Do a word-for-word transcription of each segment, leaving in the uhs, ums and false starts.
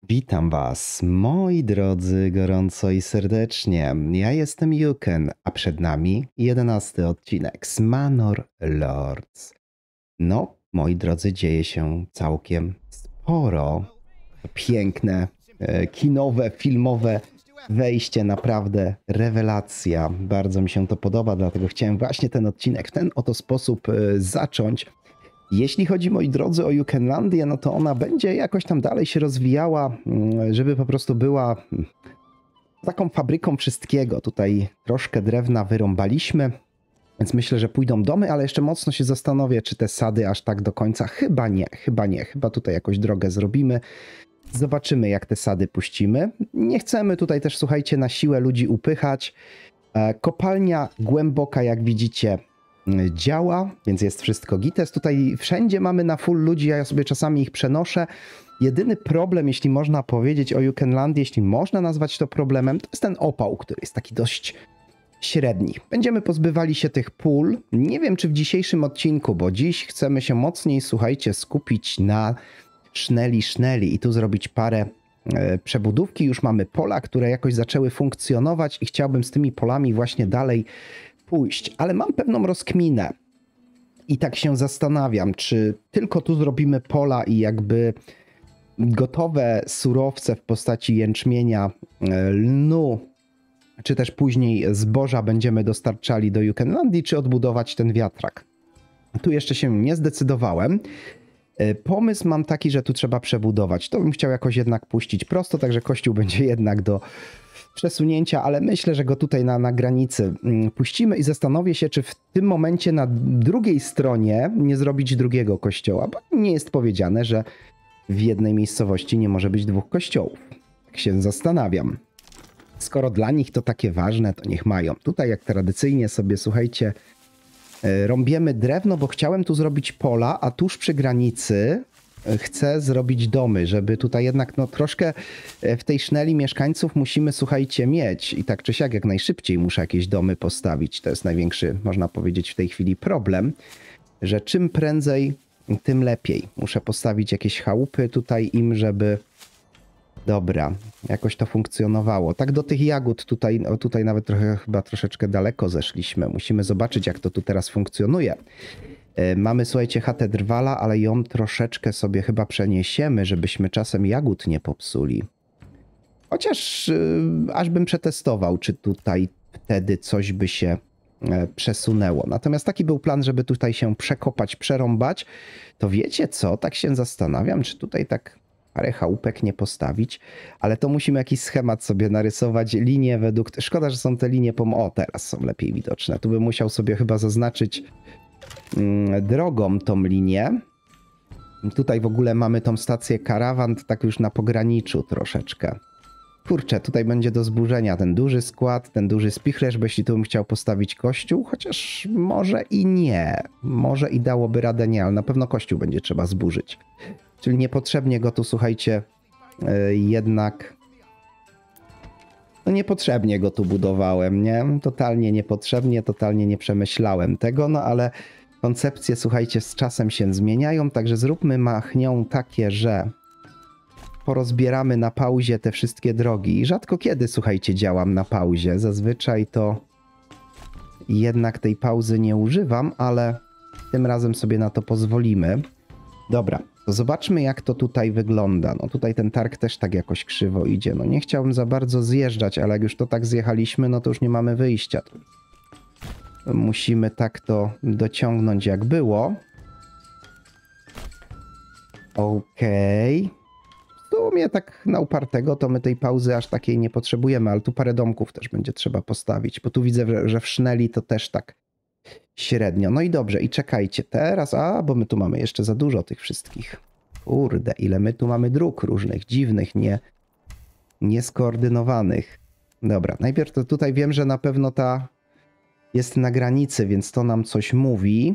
Witam Was, moi drodzy, gorąco i serdecznie. Ja jestem Yuken, a przed nami jedenasty odcinek z Manor Lords. No, moi drodzy, dzieje się całkiem sporo. Piękne, e, kinowe, filmowe wejście, naprawdę rewelacja. Bardzo mi się to podoba, dlatego chciałem właśnie ten odcinek w ten oto sposób e, zacząć. Jeśli chodzi, moi drodzy, o Yukenlandię, no to ona będzie jakoś tam dalej się rozwijała, żeby po prostu była taką fabryką wszystkiego. Tutaj troszkę drewna wyrąbaliśmy, więc myślę, że pójdą domy, ale jeszcze mocno się zastanowię, czy te sady aż tak do końca. Chyba nie, chyba nie. Chyba tutaj jakoś drogę zrobimy. Zobaczymy, jak te sady puścimy. Nie chcemy tutaj też, słuchajcie, na siłę ludzi upychać. Kopalnia głęboka, jak widzicie, działa, więc jest wszystko gites. Tutaj wszędzie mamy na full ludzi, ja sobie czasami ich przenoszę. Jedyny problem, jeśli można powiedzieć o Yukenlandii, jeśli można nazwać to problemem, to jest ten opał, który jest taki dość średni. Będziemy pozbywali się tych pól. Nie wiem, czy w dzisiejszym odcinku, bo dziś chcemy się mocniej, słuchajcie, skupić na szneli, szneli i tu zrobić parę e, przebudówki. Już mamy pola, które jakoś zaczęły funkcjonować i chciałbym z tymi polami właśnie dalej pójść, ale mam pewną rozkminę i tak się zastanawiam, czy tylko tu zrobimy pola i jakby gotowe surowce w postaci jęczmienia, lnu, czy też później zboża będziemy dostarczali do Yukenlandii, czy odbudować ten wiatrak. Tu jeszcze się nie zdecydowałem. Pomysł mam taki, że tu trzeba przebudować. To bym chciał jakoś jednak puścić prosto, także kościół będzie jednak do przesunięcia, ale myślę, że go tutaj na, na granicy puścimy i zastanowię się, czy w tym momencie na drugiej stronie nie zrobić drugiego kościoła, bo nie jest powiedziane, że w jednej miejscowości nie może być dwóch kościołów. Tak się zastanawiam. Skoro dla nich to takie ważne, to niech mają. Tutaj jak tradycyjnie sobie, słuchajcie, rąbiemy drewno, bo chciałem tu zrobić pola, a tuż przy granicy chcę zrobić domy, żeby tutaj jednak no troszkę w tej szneli mieszkańców musimy, słuchajcie, mieć i tak czy siak jak najszybciej muszę jakieś domy postawić. To jest największy, można powiedzieć, w tej chwili problem, że czym prędzej, tym lepiej. Muszę postawić jakieś chałupy tutaj im, żeby dobra, jakoś to funkcjonowało. Tak do tych jagód tutaj, o tutaj nawet trochę chyba troszeczkę daleko zeszliśmy. Musimy zobaczyć, jak to tu teraz funkcjonuje. Mamy, słuchajcie, chatę drwala, ale ją troszeczkę sobie chyba przeniesiemy, żebyśmy czasem jagód nie popsuli. Chociaż yy, aż bym przetestował, czy tutaj wtedy coś by się e, przesunęło. Natomiast taki był plan, żeby tutaj się przekopać, przerąbać. To wiecie co? Tak się zastanawiam, czy tutaj tak parę chałupek nie postawić, ale to musimy jakiś schemat sobie narysować, linie według... Szkoda, że są te linie pom... O, teraz są lepiej widoczne. Tu bym musiał sobie chyba zaznaczyć drogą tą linię. Tutaj w ogóle mamy tą stację karawan, tak już na pograniczu troszeczkę. Kurczę, tutaj będzie do zburzenia ten duży skład, ten duży spichlerz, bo jeśli tu bym chciał postawić kościół, chociaż może i nie. Może i dałoby radę nie, ale na pewno kościół będzie trzeba zburzyć. Czyli niepotrzebnie go tu, słuchajcie, yy, jednak... No niepotrzebnie go tu budowałem, nie? Totalnie niepotrzebnie, totalnie nie przemyślałem tego, no ale koncepcje, słuchajcie, z czasem się zmieniają, także zróbmy machnią takie, że porozbieramy na pauzie te wszystkie drogi. I rzadko kiedy, słuchajcie, działam na pauzie. Zazwyczaj to jednak tej pauzy nie używam, ale tym razem sobie na to pozwolimy. Dobra, to zobaczmy, jak to tutaj wygląda. No tutaj ten targ też tak jakoś krzywo idzie. No nie chciałbym za bardzo zjeżdżać, ale jak już to tak zjechaliśmy, no to już nie mamy wyjścia. Musimy tak to dociągnąć, jak było. Okej. Okay. W sumie tak na upartego to my tej pauzy aż takiej nie potrzebujemy, ale tu parę domków też będzie trzeba postawić, bo tu widzę, że w szneli to też tak średnio. No i dobrze, i czekajcie, teraz, a, bo my tu mamy jeszcze za dużo tych wszystkich. Kurde, ile my tu mamy dróg różnych, dziwnych, nie, nieskoordynowanych. Dobra, najpierw to tutaj wiem, że na pewno ta jest na granicy, więc to nam coś mówi.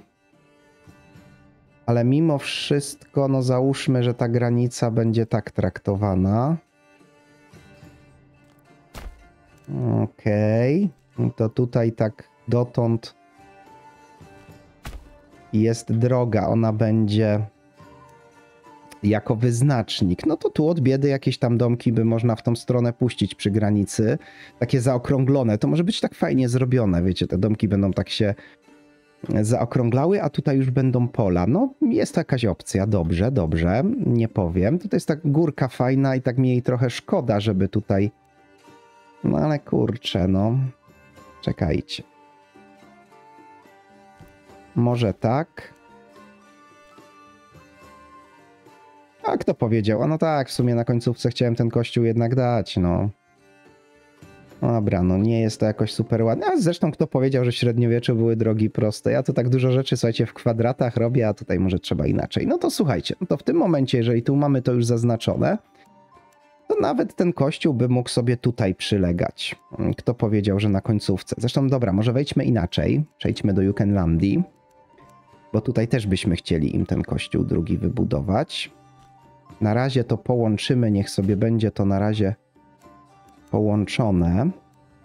Ale mimo wszystko, no załóżmy, że ta granica będzie tak traktowana. Okej. Okay. To tutaj tak dotąd jest droga. Ona będzie jako wyznacznik. No to tu od biedy jakieś tam domki by można w tą stronę puścić przy granicy. Takie zaokrąglone. To może być tak fajnie zrobione, wiecie, te domki będą tak się zaokrąglały, a tutaj już będą pola. No jest to jakaś opcja, dobrze, dobrze, nie powiem. Tutaj jest tak górka fajna i tak mi jej trochę szkoda, żeby tutaj... No ale kurczę, no. Czekajcie. Może tak? A kto powiedział? A no tak, w sumie na końcówce chciałem ten kościół jednak dać, no. Dobra, no nie jest to jakoś super ładne. A zresztą kto powiedział, że w średniowieczu były drogi proste? Ja to tak dużo rzeczy, słuchajcie, w kwadratach robię, a tutaj może trzeba inaczej. No to słuchajcie, no to w tym momencie, jeżeli tu mamy to już zaznaczone, to nawet ten kościół by mógł sobie tutaj przylegać. Kto powiedział, że na końcówce? Zresztą dobra, może wejdźmy inaczej. Przejdźmy do Jukenlandii, bo tutaj też byśmy chcieli im ten kościół drugi wybudować. Na razie to połączymy, niech sobie będzie to na razie połączone.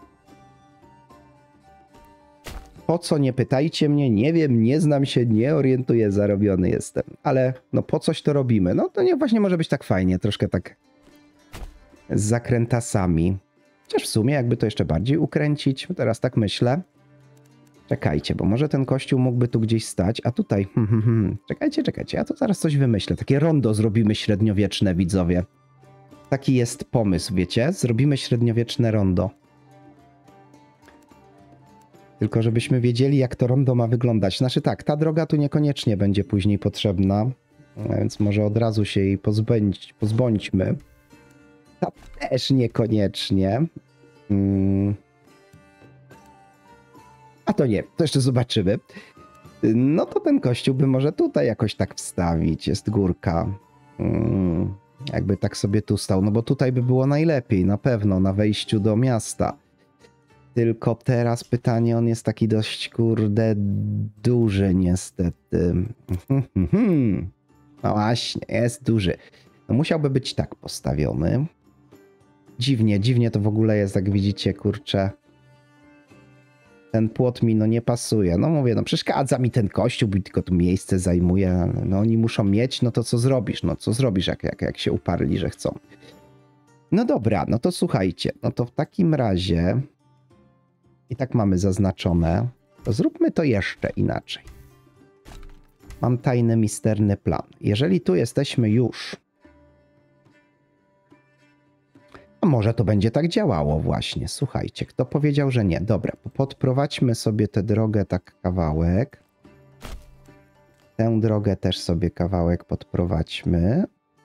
Po co, nie pytajcie mnie, nie wiem, nie znam się, nie orientuję, zarobiony jestem. Ale no po coś to robimy? No to nie, właśnie może być tak fajnie, troszkę tak z zakrętasami. Chociaż w sumie jakby to jeszcze bardziej ukręcić, teraz tak myślę. Czekajcie, bo może ten kościół mógłby tu gdzieś stać, a tutaj... Hmm, hmm, hmm. Czekajcie, czekajcie, ja to zaraz coś wymyślę. Takie rondo zrobimy średniowieczne, widzowie. Taki jest pomysł, wiecie? Zrobimy średniowieczne rondo. Tylko żebyśmy wiedzieli, jak to rondo ma wyglądać. Znaczy tak, ta droga tu niekoniecznie będzie później potrzebna, więc może od razu się jej pozbądź, pozbądźmy. Ta też niekoniecznie. Hmm. A to nie, to jeszcze zobaczymy. No to ten kościół by może tutaj jakoś tak wstawić. Jest górka. Hmm. Jakby tak sobie tu stał, no bo tutaj by było najlepiej, na pewno, na wejściu do miasta. Tylko teraz pytanie, on jest taki dość, kurde, duży niestety. No właśnie, jest duży. No musiałby być tak postawiony. Dziwnie, dziwnie to w ogóle jest, jak widzicie, kurczę. Ten płot mi no nie pasuje. No mówię, no przeszkadza mi ten kościół, bo tylko tu miejsce zajmuje. No oni muszą mieć, no to co zrobisz? No co zrobisz, jak, jak, jak się uparli, że chcą? No dobra, no to słuchajcie. No to w takim razie... I tak mamy zaznaczone. To zróbmy to jeszcze inaczej. Mam tajny, misterny plan. Jeżeli tu jesteśmy już... A może to będzie tak działało właśnie. Słuchajcie, kto powiedział, że nie? Dobra, podprowadźmy sobie tę drogę tak kawałek. Tę drogę też sobie kawałek podprowadźmy.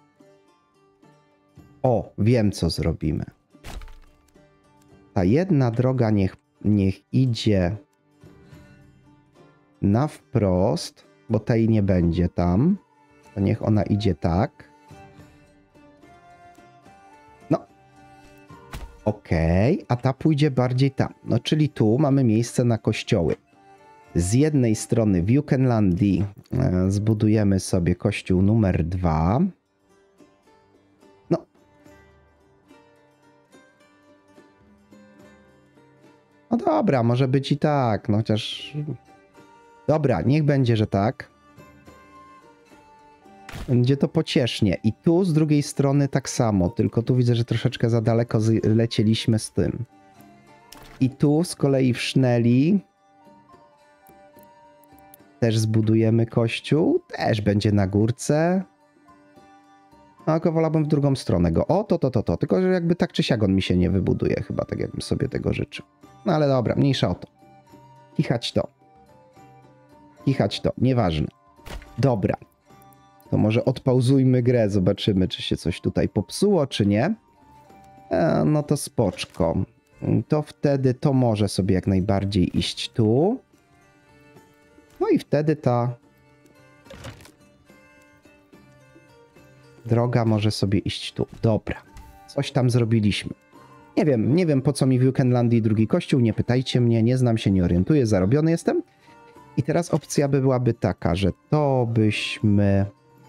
O, wiem co zrobimy. Ta jedna droga niech, niech idzie na wprost, bo tej nie będzie tam. To niech ona idzie tak. Okej, okay, a ta pójdzie bardziej tam. No czyli tu mamy miejsce na kościoły. Z jednej strony w Jukenlandii e, zbudujemy sobie kościół numer dwa. No. No dobra, może być i tak, no chociaż... Dobra, niech będzie, że tak. Będzie to pociesznie. I tu z drugiej strony tak samo, tylko tu widzę, że troszeczkę za daleko lecieliśmy z tym. I tu z kolei w Szneli też zbudujemy kościół. Też będzie na górce. No, tylko wolałbym w drugą stronę go. O, to, to, to, to. Tylko, że jakby tak czy siak on mi się nie wybuduje chyba, tak jakbym sobie tego życzył. No ale dobra, mniejsza o to. Kichać to. Kichać to, nieważne. Dobra. To może odpauzujmy grę, zobaczymy, czy się coś tutaj popsuło, czy nie. E, no to spoczko. To wtedy to może sobie jak najbardziej iść tu. No i wtedy ta droga może sobie iść tu. Dobra, coś tam zrobiliśmy. Nie wiem, nie wiem po co mi w Jukenlandii drugi kościół, nie pytajcie mnie, nie znam się, nie orientuję, zarobiony jestem. I teraz opcja by byłaby taka, że to byśmy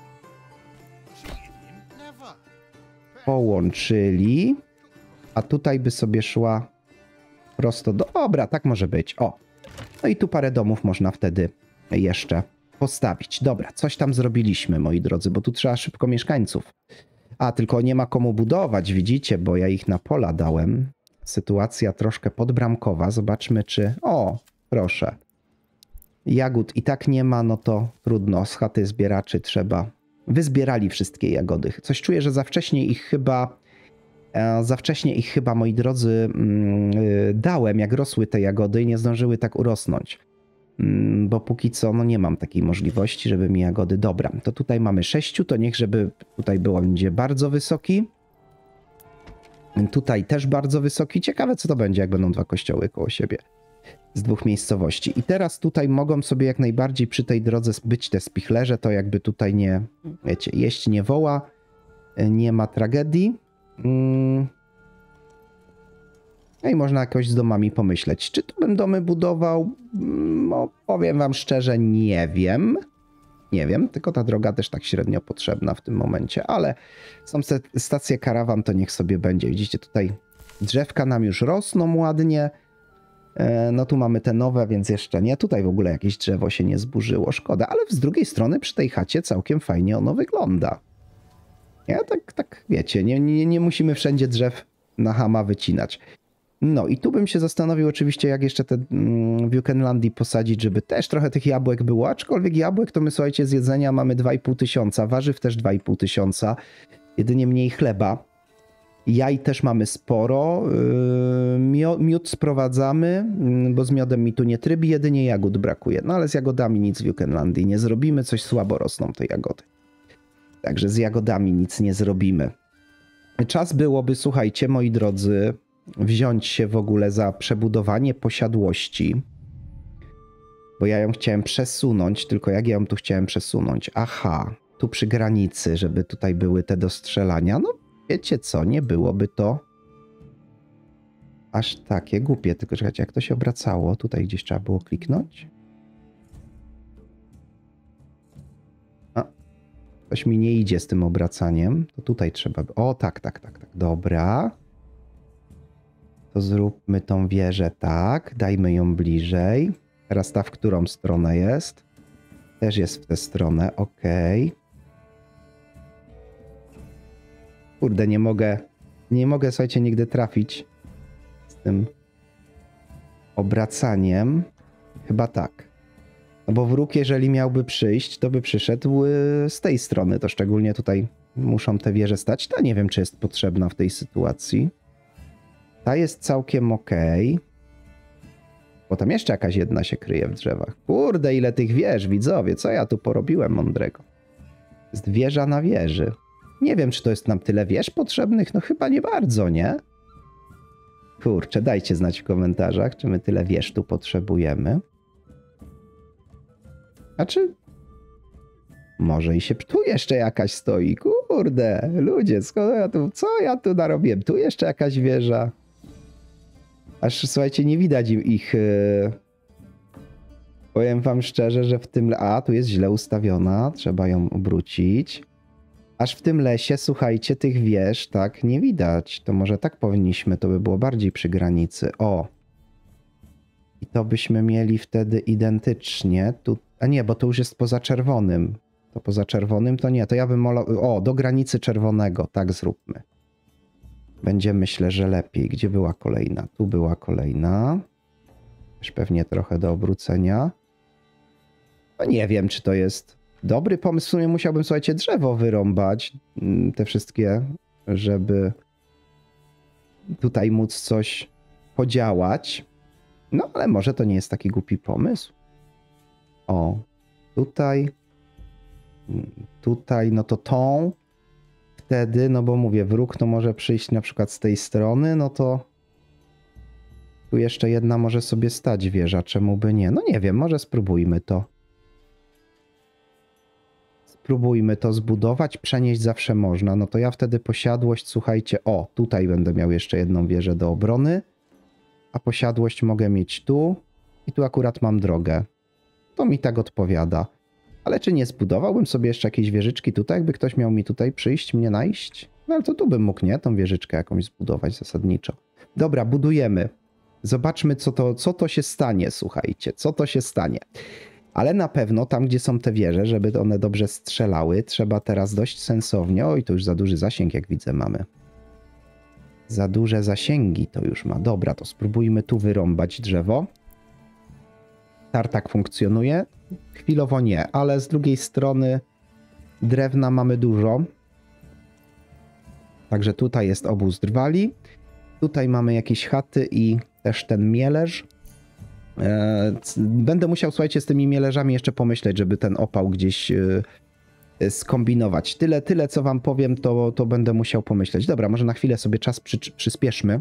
połączyli, a tutaj by sobie szła prosto do... Dobra, tak może być. O, no i tu parę domów można wtedy jeszcze postawić. Dobra, coś tam zrobiliśmy, moi drodzy, bo tu trzeba szybko mieszkańców. A, tylko nie ma komu budować, widzicie, bo ja ich na pola dałem. Sytuacja troszkę podbramkowa. Zobaczmy, czy... O, proszę. Jagód i tak nie ma, no to trudno. Z chaty zbieraczy trzeba... Wyzbierali wszystkie jagody. Coś czuję, że za wcześnie ich chyba... Za wcześnie ich chyba, moi drodzy, dałem, jak rosły te jagody i nie zdążyły tak urosnąć. Bo póki co, no nie mam takiej możliwości, żeby mi jagody... Dobra, to tutaj mamy sześciu, to niech, żeby tutaj było, będzie bardzo wysoki. Tutaj też bardzo wysoki. Ciekawe, co to będzie, jak będą dwa kościoły koło siebie. Z dwóch miejscowości. I teraz tutaj mogą sobie jak najbardziej przy tej drodze być te spichlerze, to jakby tutaj nie, wiecie, jeść nie woła, nie ma tragedii. No i można jakoś z domami pomyśleć. Czy tu bym domy budował? No, powiem wam szczerze, nie wiem. Nie wiem, tylko ta droga też tak średnio potrzebna w tym momencie, ale są stacje karawan, to niech sobie będzie. Widzicie, tutaj drzewka nam już rosną ładnie. No tu mamy te nowe, więc jeszcze nie. Tutaj w ogóle jakieś drzewo się nie zburzyło, szkoda. Ale z drugiej strony przy tej chacie całkiem fajnie ono wygląda. Ja tak, tak wiecie, nie, nie, nie musimy wszędzie drzew na chama wycinać. No i tu bym się zastanowił oczywiście, jak jeszcze te mm, w Jukenlandii posadzić, żeby też trochę tych jabłek było. Aczkolwiek jabłek to my, słuchajcie, z jedzenia mamy dwa i pół tysiąca, warzyw też dwa i pół tysiąca, jedynie mniej chleba. Jaj też mamy sporo, yy, miód sprowadzamy, yy, bo z miodem mi tu nie trybi, jedynie jagód brakuje. No ale z jagodami nic w Jukenlandii nie zrobimy, coś słabo rosną te jagody. Także z jagodami nic nie zrobimy. Czas byłoby, słuchajcie, moi drodzy, wziąć się w ogóle za przebudowanie posiadłości. Bo ja ją chciałem przesunąć, tylko jak ja ją tu chciałem przesunąć? Aha, tu przy granicy, żeby tutaj były te do strzelania. No wiecie co, nie byłoby to aż takie głupie. Tylko czekajcie, jak to się obracało? Tutaj gdzieś trzeba było kliknąć. A, coś mi nie idzie z tym obracaniem. To tutaj trzeba... O, tak, tak, tak, tak. Dobra. To zróbmy tą wieżę tak. Dajmy ją bliżej. Teraz ta w którą stronę jest? Też jest w tę stronę. Okej. Okay. Kurde, nie mogę... Nie mogę, słuchajcie, nigdy trafić z tym obracaniem. Chyba tak. No bo wróg, jeżeli miałby przyjść, to by przyszedł z tej strony. To szczególnie tutaj muszą te wieże stać. To nie wiem, czy jest potrzebna w tej sytuacji. Ta jest całkiem okej. Okay. Bo tam jeszcze jakaś jedna się kryje w drzewach. Kurde, ile tych wież, widzowie. Co ja tu porobiłem mądrego? Jest wieża na wieży. Nie wiem, czy to jest nam tyle wież potrzebnych. No chyba nie bardzo, nie? Kurczę, dajcie znać w komentarzach, czy my tyle wież tu potrzebujemy. A czy... Może i się... Tu jeszcze jakaś stoi. Kurde, ludzie, skąd ja tu... Co ja tu narobiłem? Tu jeszcze jakaś wieża. Aż, słuchajcie, nie widać ich... Yy... Powiem wam szczerze, że w tym... A, tu jest źle ustawiona. Trzeba ją obrócić. Aż w tym lesie, słuchajcie, tych wież tak nie widać. To może tak powinniśmy, to by było bardziej przy granicy. O! I to byśmy mieli wtedy identycznie. Tu... A nie, bo to już jest poza czerwonym. To poza czerwonym to nie. To ja bym malował... O, do granicy czerwonego. Tak zróbmy. Będzie, myślę, że lepiej. Gdzie była kolejna? Tu była kolejna. Też pewnie trochę do obrócenia. No nie wiem, czy to jest dobry pomysł. W sumie musiałbym, słuchajcie, drzewo wyrąbać. Te wszystkie, żeby tutaj móc coś podziałać. No, ale może to nie jest taki głupi pomysł. O, tutaj. Tutaj, no to tą. Wtedy, no bo mówię, wróg to może przyjść na przykład z tej strony, no to tu jeszcze jedna może sobie stać wieża, czemu by nie? No nie wiem, może spróbujmy to. Spróbujmy to zbudować, przenieść zawsze można. No to ja wtedy posiadłość, słuchajcie, o, tutaj będę miał jeszcze jedną wieżę do obrony, a posiadłość mogę mieć tu i tu akurat mam drogę. To mi tak odpowiada. Ale czy nie zbudowałbym sobie jeszcze jakieś wieżyczki tutaj, jakby ktoś miał mi tutaj przyjść, mnie najść? No ale to tu bym mógł, nie? Tą wieżyczkę jakąś zbudować zasadniczo. Dobra, budujemy. Zobaczmy, co to, co to się stanie, słuchajcie. Co to się stanie. Ale na pewno tam, gdzie są te wieże, żeby one dobrze strzelały, trzeba teraz dość sensownie... Oj, to już za duży zasięg, jak widzę, mamy. Za duże zasięgi to już ma. Dobra, to spróbujmy tu wyrąbać drzewo. Tartak funkcjonuje? Chwilowo nie, ale z drugiej strony drewna mamy dużo. Także tutaj jest obóz drwali. Tutaj mamy jakieś chaty i też ten mielerz. Będę musiał, słuchajcie, z tymi mielerzami jeszcze pomyśleć, żeby ten opał gdzieś skombinować. Tyle, tyle co wam powiem, to, to będę musiał pomyśleć. Dobra, może na chwilę sobie czas przy, przyspieszmy.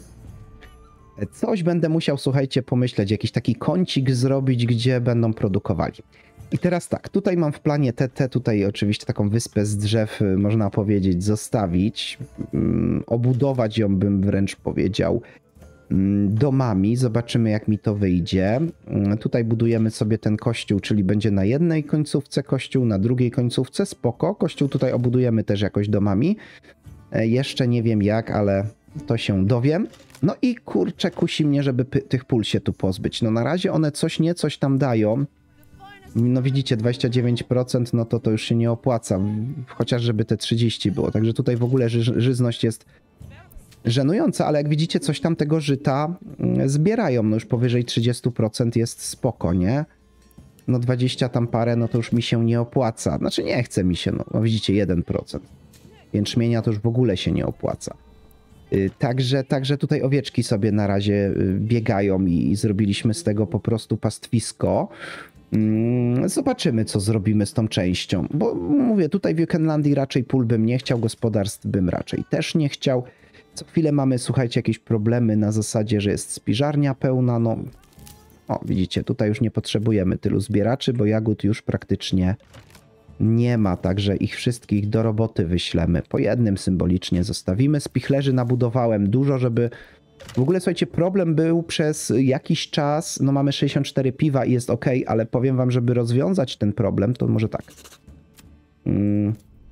Coś będę musiał, słuchajcie, pomyśleć, jakiś taki kącik zrobić, gdzie będą produkowali. I teraz tak, tutaj mam w planie te, te tutaj oczywiście taką wyspę z drzew, można powiedzieć, zostawić. Obudować ją, bym wręcz powiedział, domami. Zobaczymy, jak mi to wyjdzie. Tutaj budujemy sobie ten kościół, czyli będzie na jednej końcówce kościół, na drugiej końcówce. Spoko. Kościół tutaj obudujemy też jakoś domami. Jeszcze nie wiem jak, ale to się dowiem. No i kurczę, kusi mnie, żeby tych pól się tu pozbyć. No na razie one coś nie coś tam dają. No widzicie, dwadzieścia dziewięć procent, no to to już się nie opłaca. Chociaż żeby te trzydzieści było. Także tutaj w ogóle ży żyzność jest żenująca, ale jak widzicie, coś tam tego żyta zbierają. No już powyżej trzydzieści procent jest spoko, nie? No dwadzieścia tam parę, no to już mi się nie opłaca. Znaczy nie chce mi się, no, no widzicie, jeden procent. Jęczmienia to już w ogóle się nie opłaca. Yy, także, także tutaj owieczki sobie na razie yy, biegają i, i zrobiliśmy z tego po prostu pastwisko. Yy, zobaczymy, co zrobimy z tą częścią. Bo mówię, tutaj w Jokernlandii raczej pól bym nie chciał, gospodarstw bym raczej też nie chciał. Co chwilę mamy, słuchajcie, jakieś problemy na zasadzie, że jest spiżarnia pełna, no... O, widzicie, tutaj już nie potrzebujemy tylu zbieraczy, bo jagód już praktycznie nie ma, także ich wszystkich do roboty wyślemy. Po jednym symbolicznie zostawimy. Spichlerzy nabudowałem dużo, żeby... W ogóle, słuchajcie, problem był przez jakiś czas, no mamy sześćdziesiąt cztery piwa i jest ok, ale powiem wam, żeby rozwiązać ten problem, to może tak. Hmm.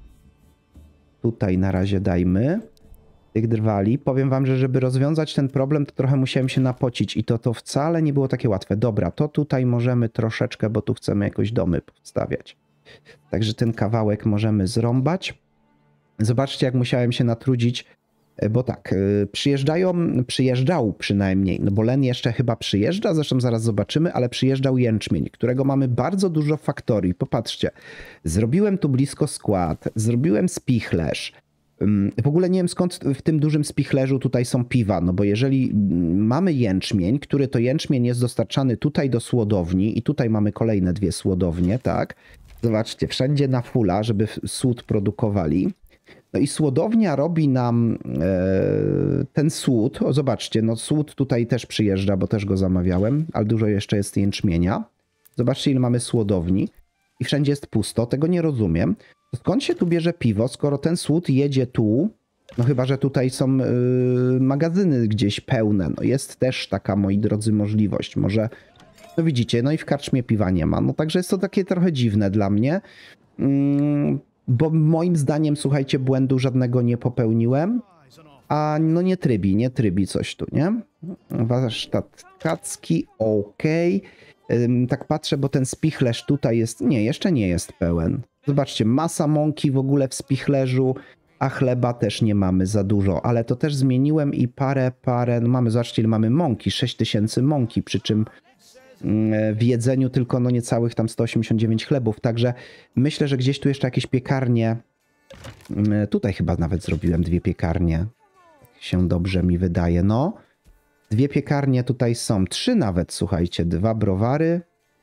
Tutaj na razie dajmy tych drwali. Powiem wam, że żeby rozwiązać ten problem, to trochę musiałem się napocić i to, to wcale nie było takie łatwe. Dobra, to tutaj możemy troszeczkę, bo tu chcemy jakoś domy powstawiać. Także ten kawałek możemy zrąbać. Zobaczcie, jak musiałem się natrudzić, bo tak, przyjeżdżają, przyjeżdżał przynajmniej, no bo len jeszcze chyba przyjeżdża, zresztą zaraz zobaczymy, ale przyjeżdżał jęczmień, którego mamy bardzo dużo w faktorii. Popatrzcie, zrobiłem tu blisko skład, zrobiłem spichlerz. W ogóle nie wiem, skąd w tym dużym spichlerzu tutaj są piwa, no bo jeżeli mamy jęczmień, który to jęczmień jest dostarczany tutaj do słodowni i tutaj mamy kolejne dwie słodownie, tak? Zobaczcie, wszędzie na fula, żeby słód produkowali. No i słodownia robi nam e, ten słód. O, zobaczcie, no słód tutaj też przyjeżdża, bo też go zamawiałem, ale dużo jeszcze jest jęczmienia. Zobaczcie, ile mamy słodowni i wszędzie jest pusto, tego nie rozumiem. Skąd się tu bierze piwo, skoro ten słód jedzie tu? No chyba, że tutaj są yy, magazyny gdzieś pełne. No jest też taka, moi drodzy, możliwość. Może, no widzicie, no i w karczmie piwa nie ma. No także jest to takie trochę dziwne dla mnie. Yy, bo moim zdaniem, słuchajcie, błędu żadnego nie popełniłem. A no nie trybi, nie trybi coś tu, nie? Warsztat tkacki, okej. Okay. Tak patrzę, bo ten spichlerz tutaj jest... Nie, jeszcze nie jest pełen. Zobaczcie, masa mąki w ogóle w spichlerzu, a chleba też nie mamy za dużo. Ale to też zmieniłem i parę, parę... No mamy, zobaczcie, ile mamy mąki. sześć tysięcy mąki, przy czym w jedzeniu tylko no niecałych tam sto osiemdziesiąt dziewięć chlebów. Także myślę, że gdzieś tu jeszcze jakieś piekarnie... Tutaj chyba nawet zrobiłem dwie piekarnie. Się dobrze mi wydaje, no. Dwie piekarnie tutaj są. Trzy nawet, słuchajcie. Dwa browary.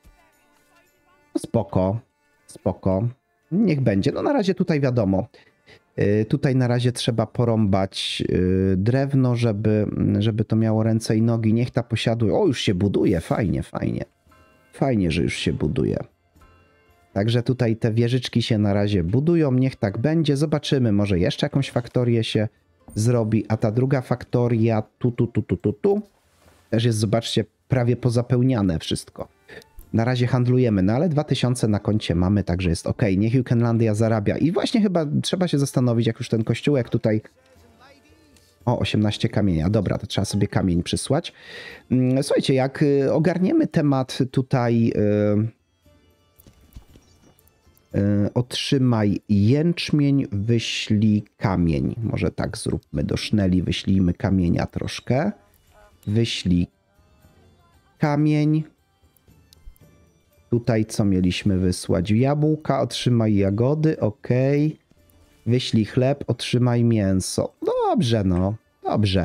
No spoko. Spoko. Niech będzie. No na razie tutaj wiadomo. Yy, tutaj na razie trzeba porąbać yy, drewno, żeby, żeby to miało ręce i nogi. Niech ta posiaduje. O, już się buduje. Fajnie, fajnie. Fajnie, że już się buduje. Także tutaj te wieżyczki się na razie budują. Niech tak będzie. Zobaczymy. Może jeszcze jakąś faktorię się zrobi. A ta druga faktoria tu, tu, tu, tu, tu, tu. Też jest, zobaczcie, prawie pozapełniane wszystko. Na razie handlujemy, no ale dwa tysiące na koncie mamy, także jest ok. Niech Jokernlandia zarabia. I właśnie chyba trzeba się zastanowić, jak już ten kościółek tutaj... O, osiemnaście kamienia. Dobra, to trzeba sobie kamień przysłać. Słuchajcie, jak ogarniemy temat tutaj Yy, otrzymaj jęczmień, wyślij kamień. Może tak zróbmy. Do szneli wyślijmy kamienia troszkę. Wyślij kamień. Tutaj co mieliśmy wysłać? Jabłka, otrzymaj jagody, ok. Wyślij chleb, otrzymaj mięso. Dobrze, no. Dobrze.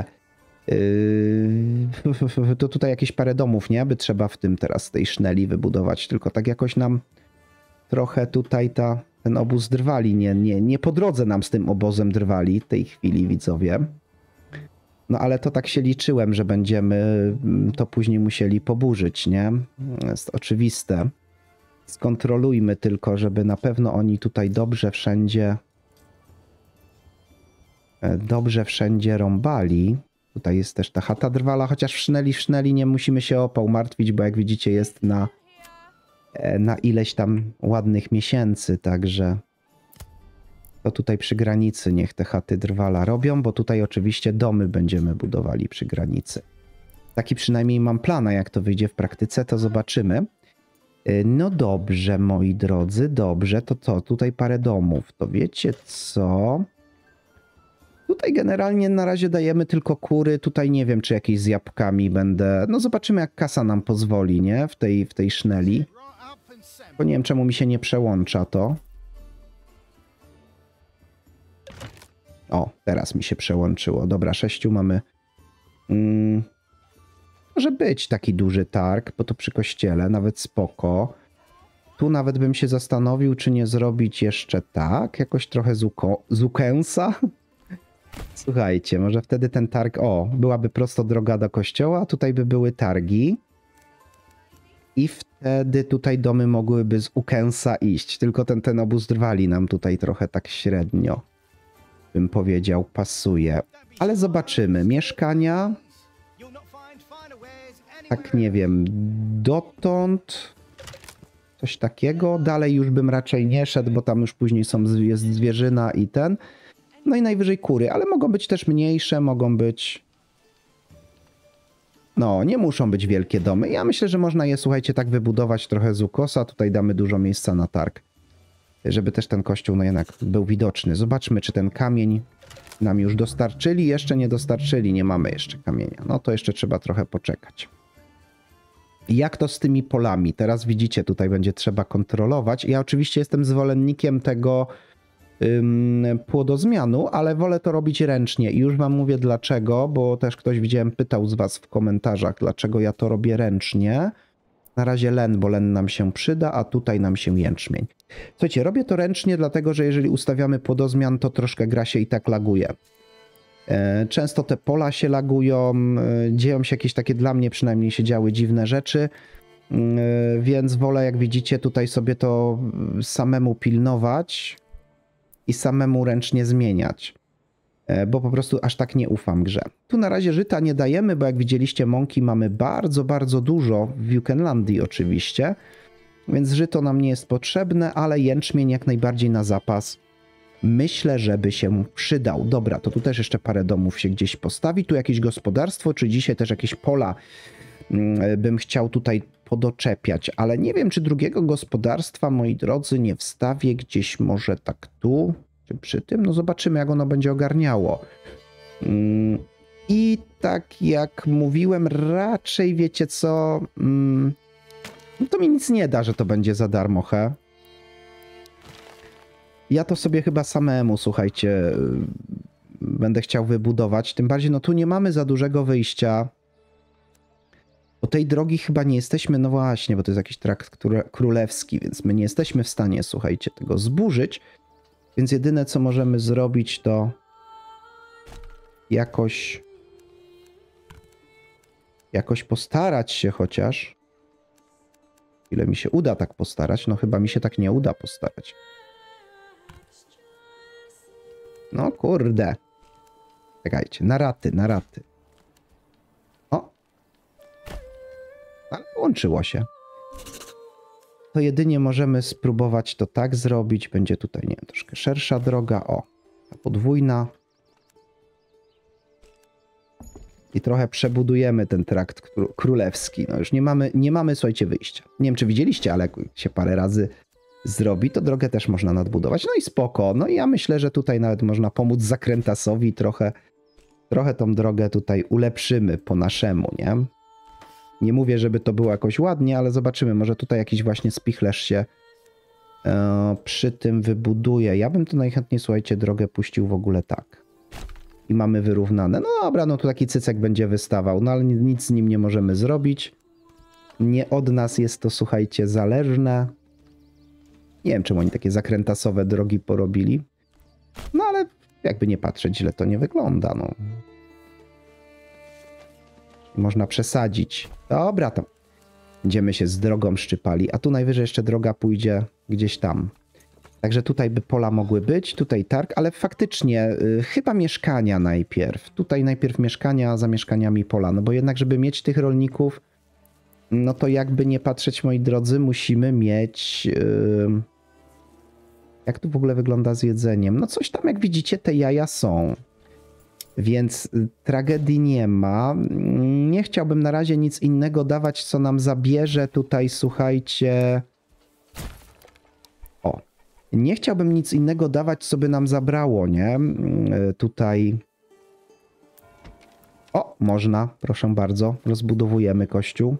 Yy... To tutaj jakieś parę domów, nie? By trzeba w tym teraz tej szneli wybudować. Tylko tak jakoś nam trochę tutaj ta, ten obóz drwali. Nie, nie, nie po drodze nam z tym obozem drwali w tej chwili, widzowie. No ale to tak się liczyłem, że będziemy to później musieli poburzyć, nie? Jest oczywiste. Skontrolujmy tylko, żeby na pewno oni tutaj dobrze wszędzie dobrze wszędzie rąbali. Tutaj jest też ta chata drwala, chociaż w szneli, w szneli nie musimy się o opał martwić, bo jak widzicie jest na, na ileś tam ładnych miesięcy, także to tutaj przy granicy niech te chaty drwala robią, bo tutaj oczywiście domy będziemy budowali przy granicy. Taki przynajmniej mam plan, a jak to wyjdzie w praktyce, to zobaczymy. No dobrze, moi drodzy, dobrze, to co? Tutaj parę domów, to wiecie co? Tutaj generalnie na razie dajemy tylko kury, tutaj nie wiem, czy jakieś z jabłkami będę... No zobaczymy, jak kasa nam pozwoli, nie? W tej, w tej szneli. Bo nie wiem, czemu mi się nie przełącza to. O, teraz mi się przełączyło. Dobra, sześciu mamy. Mm, może być taki duży targ, bo to przy kościele, nawet spoko. Tu nawet bym się zastanowił, czy nie zrobić jeszcze tak, jakoś trochę zuko, zukęsa. Słuchajcie, może wtedy ten targ, o, byłaby prosto droga do kościoła, a tutaj by były targi. I wtedy tutaj domy mogłyby z Ukęsa iść, tylko ten, ten obóz drwali nam tutaj trochę tak średnio, bym powiedział, pasuje. Ale zobaczymy. Mieszkania. Tak nie wiem. Dotąd. Coś takiego. Dalej już bym raczej nie szedł, bo tam już później są, jest zwierzyna i ten. No i najwyżej kury, ale mogą być też mniejsze, mogą być... No, nie muszą być wielkie domy. Ja myślę, że można je, słuchajcie, tak wybudować trochę z ukosa. Tutaj damy dużo miejsca na targ. Żeby też ten kościół no jednak był widoczny. Zobaczmy, czy ten kamień nam już dostarczyli. Jeszcze nie dostarczyli, nie mamy jeszcze kamienia. No to jeszcze trzeba trochę poczekać. Jak to z tymi polami? Teraz widzicie, tutaj będzie trzeba kontrolować. Ja oczywiście jestem zwolennikiem tego ym, płodozmianu, ale wolę to robić ręcznie. I już wam mówię dlaczego, bo też ktoś widziałem, pytał z was w komentarzach, dlaczego ja to robię ręcznie. Na razie len, bo len nam się przyda, a tutaj nam się jęczmień. Słuchajcie, robię to ręcznie, dlatego że jeżeli ustawiamy płodozmian, to troszkę gra się i tak laguje. Często te pola się lagują, dzieją się jakieś takie, dla mnie przynajmniej się działy dziwne rzeczy, więc wolę, jak widzicie, tutaj sobie to samemu pilnować i samemu ręcznie zmieniać, bo po prostu aż tak nie ufam grze. Tu na razie żyta nie dajemy, bo jak widzieliście, mąki mamy bardzo, bardzo dużo w Jukenlandii oczywiście, więc żyto nam nie jest potrzebne, ale jęczmień jak najbardziej na zapas myślę, żeby się przydał. Dobra, to tu też jeszcze parę domów się gdzieś postawi. Tu jakieś gospodarstwo, czy dzisiaj też jakieś pola bym chciał tutaj podoczepiać, ale nie wiem, czy drugiego gospodarstwa, moi drodzy, nie wstawię gdzieś może tak tu, czy przy tym. No zobaczymy, jak ono będzie ogarniało. I tak jak mówiłem, raczej wiecie co, no to mi nic nie da, że to będzie za darmo, he? Ja to sobie chyba samemu, słuchajcie, będę chciał wybudować. Tym bardziej, no tu nie mamy za dużego wyjścia. Po tej drogi chyba nie jesteśmy, no właśnie, bo to jest jakiś trakt królewski, więc my nie jesteśmy w stanie, słuchajcie, tego zburzyć. Więc jedyne, co możemy zrobić, to jakoś, jakoś postarać się chociaż. Ile mi się uda tak postarać? No chyba mi się tak nie uda postarać. No kurde. Czekajcie, na raty, na raty. O. Ale połączyło się. To jedynie możemy spróbować to tak zrobić. Będzie tutaj, nie wiem, troszkę szersza droga. O, ta podwójna. I trochę przebudujemy ten trakt królewski. No już nie mamy, nie mamy, słuchajcie, wyjścia. Nie wiem, czy widzieliście, ale się parę razy zrobi, to drogę też można nadbudować. No i spoko. No i ja myślę, że tutaj nawet można pomóc zakrętasowi trochę, trochę tą drogę tutaj ulepszymy po naszemu, nie? Nie mówię, żeby to było jakoś ładnie, ale zobaczymy. Może tutaj jakiś właśnie spichlerz się e, przy tym wybuduje. Ja bym tu najchętniej, słuchajcie, drogę puścił w ogóle tak. I mamy wyrównane. No dobra, no tu taki cycek będzie wystawał, no ale nic z nim nie możemy zrobić. Nie od nas jest to, słuchajcie, zależne. Nie wiem, czemu oni takie zakrętasowe drogi porobili. No ale jakby nie patrzeć, źle to nie wygląda, no. Można przesadzić. Dobra, to będziemy się z drogą szczypali, a tu najwyżej jeszcze droga pójdzie gdzieś tam. Także tutaj by pola mogły być, tutaj targ, ale faktycznie y, chyba mieszkania najpierw. Tutaj najpierw mieszkania, a za mieszkaniami pola, no bo jednak, żeby mieć tych rolników, no to jakby nie patrzeć, moi drodzy, musimy mieć... Yy... Jak tu w ogóle wygląda z jedzeniem? No coś tam, jak widzicie, te jaja są. Więc tragedii nie ma. Nie chciałbym na razie nic innego dawać, co nam zabierze tutaj, słuchajcie... O. Nie chciałbym nic innego dawać, co by nam zabrało, nie? Tutaj... O, można, proszę bardzo. Rozbudowujemy kościół.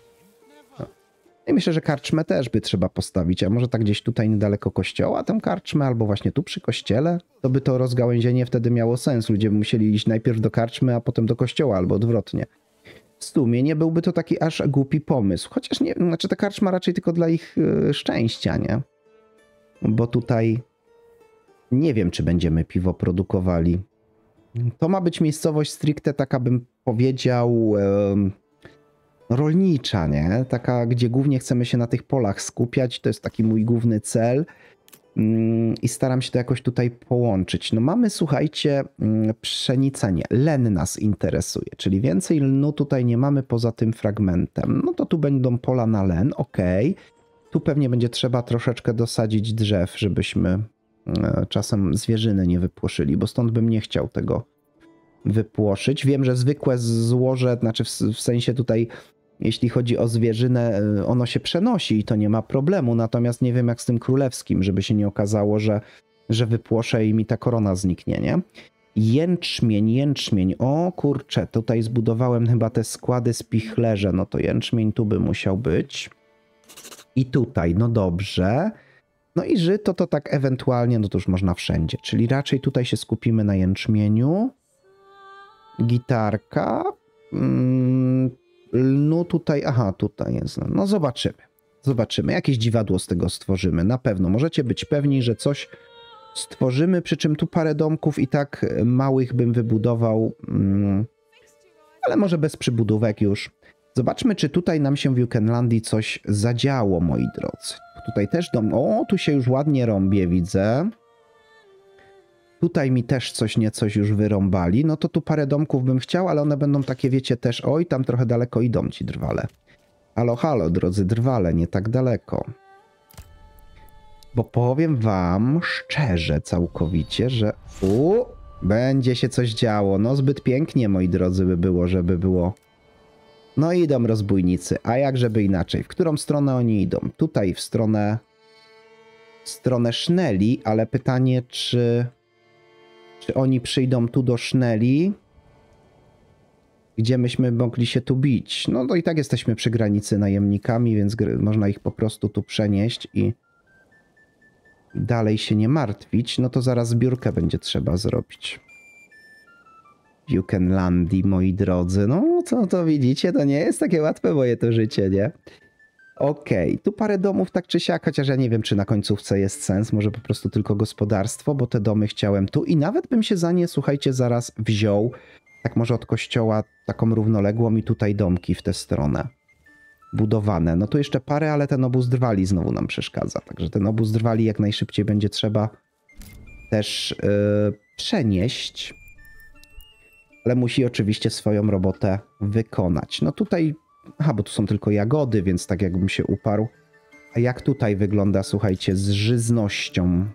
I myślę, że karczmę też by trzeba postawić, a może tak gdzieś tutaj niedaleko kościoła tę karczmę, albo właśnie tu przy kościele, to by to rozgałęzienie wtedy miało sens. Ludzie by musieli iść najpierw do karczmy, a potem do kościoła, albo odwrotnie. W sumie nie byłby to taki aż głupi pomysł, chociaż nie, znaczy ta karczma raczej tylko dla ich yy, szczęścia, nie? Bo tutaj nie wiem, czy będziemy piwo produkowali. To ma być miejscowość stricte taka, bym powiedział... Yy, rolnicza, nie? Taka, gdzie głównie chcemy się na tych polach skupiać. To jest taki mój główny cel. I staram się to jakoś tutaj połączyć. No mamy, słuchajcie, pszenica nie. Len nas interesuje, czyli więcej lnu tutaj nie mamy poza tym fragmentem. No to tu będą pola na len, ok. Tu pewnie będzie trzeba troszeczkę dosadzić drzew, żebyśmy czasem zwierzyny nie wypłoszyli, bo stąd bym nie chciał tego wypłoszyć. Wiem, że zwykłe złoże, znaczy w, w sensie tutaj, jeśli chodzi o zwierzynę, ono się przenosi i to nie ma problemu, natomiast nie wiem jak z tym królewskim, żeby się nie okazało, że, że wypłoszę i mi ta korona zniknie, nie? Jęczmień, jęczmień, o kurczę, tutaj zbudowałem chyba te składy spichlerze, no to jęczmień tu by musiał być. I tutaj, no dobrze. No i żyto to tak ewentualnie, no to już można wszędzie, czyli raczej tutaj się skupimy na jęczmieniu. Gitarka. No tutaj, aha, tutaj jest. No zobaczymy. Zobaczymy. Jakieś dziwadło z tego stworzymy. Na pewno. Możecie być pewni, że coś stworzymy, przy czym tu parę domków i tak małych bym wybudował. Ale może bez przybudówek już. Zobaczmy, czy tutaj nam się w Jukenlandii coś zadziało, moi drodzy. Tutaj też dom... O, tu się już ładnie rąbie, widzę. Tutaj mi też coś niecoś już wyrąbali. No to tu parę domków bym chciał, ale one będą takie, wiecie, też... Oj, tam trochę daleko idą ci drwale. Halo, halo, drodzy drwale, nie tak daleko. Bo powiem wam szczerze całkowicie, że... U, będzie się coś działo. No zbyt pięknie, moi drodzy, by było, żeby było... No idą rozbójnicy. A jak żeby inaczej? W którą stronę oni idą? Tutaj w stronę... W stronę Szneli, ale pytanie, czy... Czy oni przyjdą tu do Szneli? Gdzie myśmy mogli się tu bić? No to i tak jesteśmy przy granicy najemnikami, więc można ich po prostu tu przenieść i dalej się nie martwić. No to zaraz zbiórkę będzie trzeba zrobić. W Jukenlandii, moi drodzy. No co to widzicie? To nie jest takie łatwe moje to życie, nie? Okej, okay. Tu parę domów tak czy siak, chociaż ja nie wiem, czy na końcówce jest sens, może po prostu tylko gospodarstwo, bo te domy chciałem tu i nawet bym się za nie, słuchajcie, zaraz wziął, tak może od kościoła taką równoległą i tutaj domki w tę stronę budowane. No tu jeszcze parę, ale ten obóz drwali znowu nam przeszkadza, także ten obóz drwali jak najszybciej będzie trzeba też yy, przenieść, ale musi oczywiście swoją robotę wykonać. No tutaj... Aha, bo tu są tylko jagody, więc tak jakbym się uparł. A jak tutaj wygląda, słuchajcie, z żyznością?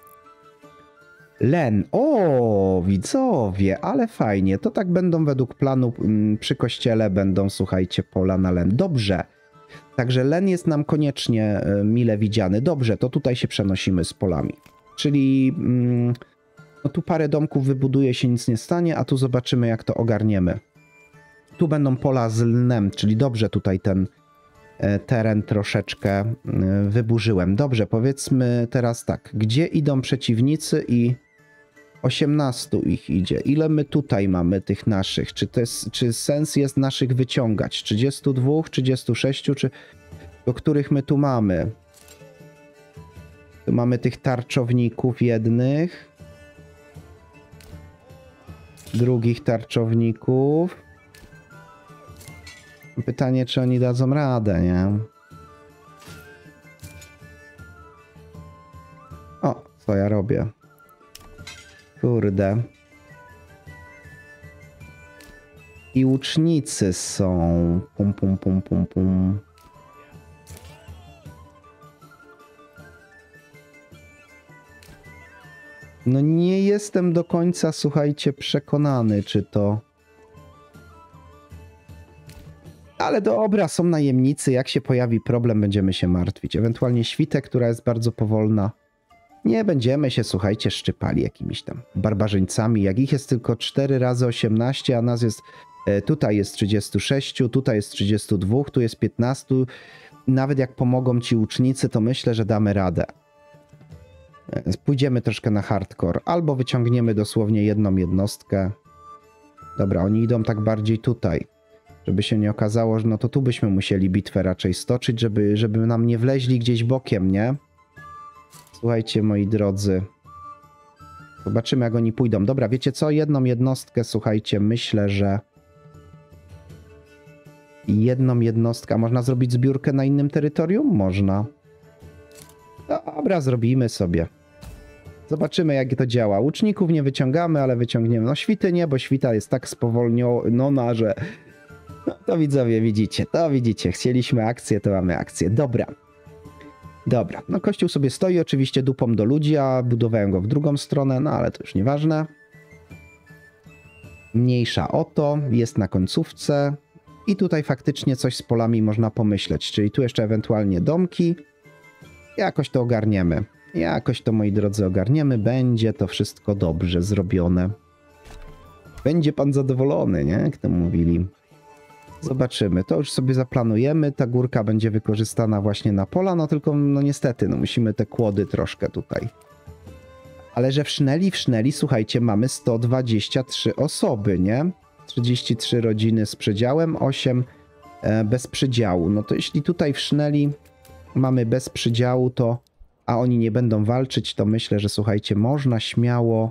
Len. O, widzowie, ale fajnie. To tak będą według planu przy kościele będą, słuchajcie, pola na len. Dobrze. Także len jest nam koniecznie mile widziany. Dobrze, to tutaj się przenosimy z polami. Czyli mm, no tu parę domków wybuduje się, nic nie stanie, a tu zobaczymy, jak to ogarniemy. Tu będą pola z lnem, czyli dobrze tutaj ten e, teren troszeczkę e, wyburzyłem. Dobrze, powiedzmy teraz tak, gdzie idą przeciwnicy i osiemnastu ich idzie. Ile my tutaj mamy tych naszych? Czy, to jest, czy sens jest naszych wyciągać? trzydziestu dwóch, trzydziestu sześciu, czy do których my tu mamy? Tu mamy tych tarczowników jednych. Drugich tarczowników. Pytanie, czy oni dadzą radę, nie? O, co ja robię? Kurde. I łucznicy są. Pum, pum, pum, pum, pum. No nie jestem do końca, słuchajcie, przekonany, czy to... Ale dobra, są najemnicy. Jak się pojawi problem, będziemy się martwić. Ewentualnie świtę, która jest bardzo powolna. Nie będziemy się, słuchajcie, szczypali jakimiś tam barbarzyńcami. Jak ich jest tylko cztery razy osiemnaście, a nas jest... Tutaj jest trzydzieści sześć, tutaj jest trzydzieści dwa, tu jest piętnaście. Nawet jak pomogą ci łucznicy, to myślę, że damy radę. Pójdziemy troszkę na hardcore. Albo wyciągniemy dosłownie jedną jednostkę. Dobra, oni idą tak bardziej tutaj. Żeby się nie okazało, że no to tu byśmy musieli bitwę raczej stoczyć, żeby, żeby nam nie wleźli gdzieś bokiem, nie? Słuchajcie, moi drodzy. Zobaczymy, jak oni pójdą. Dobra, wiecie co? Jedną jednostkę, słuchajcie, myślę, że... Jedną jednostkę. A można zrobić zbiórkę na innym terytorium? Można. Dobra, zrobimy sobie. Zobaczymy, jak to działa. Łuczników nie wyciągamy, ale wyciągniemy. No świty nie, bo świta jest tak spowolniona, że... No, to widzowie, widzicie, to widzicie. Chcieliśmy akcję, to mamy akcję. Dobra. Dobra, no kościół sobie stoi oczywiście dupą do ludzi, a budowałem go w drugą stronę, no ale to już nieważne. Mniejsza o to, jest na końcówce i tutaj faktycznie coś z polami można pomyśleć, czyli tu jeszcze ewentualnie domki. Jakoś to ogarniemy. Jakoś to, moi drodzy, ogarniemy. Będzie to wszystko dobrze zrobione. Będzie pan zadowolony, nie? Jak to mówili. Zobaczymy. To już sobie zaplanujemy. Ta górka będzie wykorzystana właśnie na pola, no tylko no niestety, no musimy te kłody troszkę tutaj. Ale że wsznęli, wsznęli, słuchajcie, mamy sto dwadzieścia trzy osoby, nie? trzydzieści trzy rodziny z przedziałem, osiem e, bez przydziału. No to jeśli tutaj wsznęli, mamy bez przydziału, to a oni nie będą walczyć, to myślę, że słuchajcie, można śmiało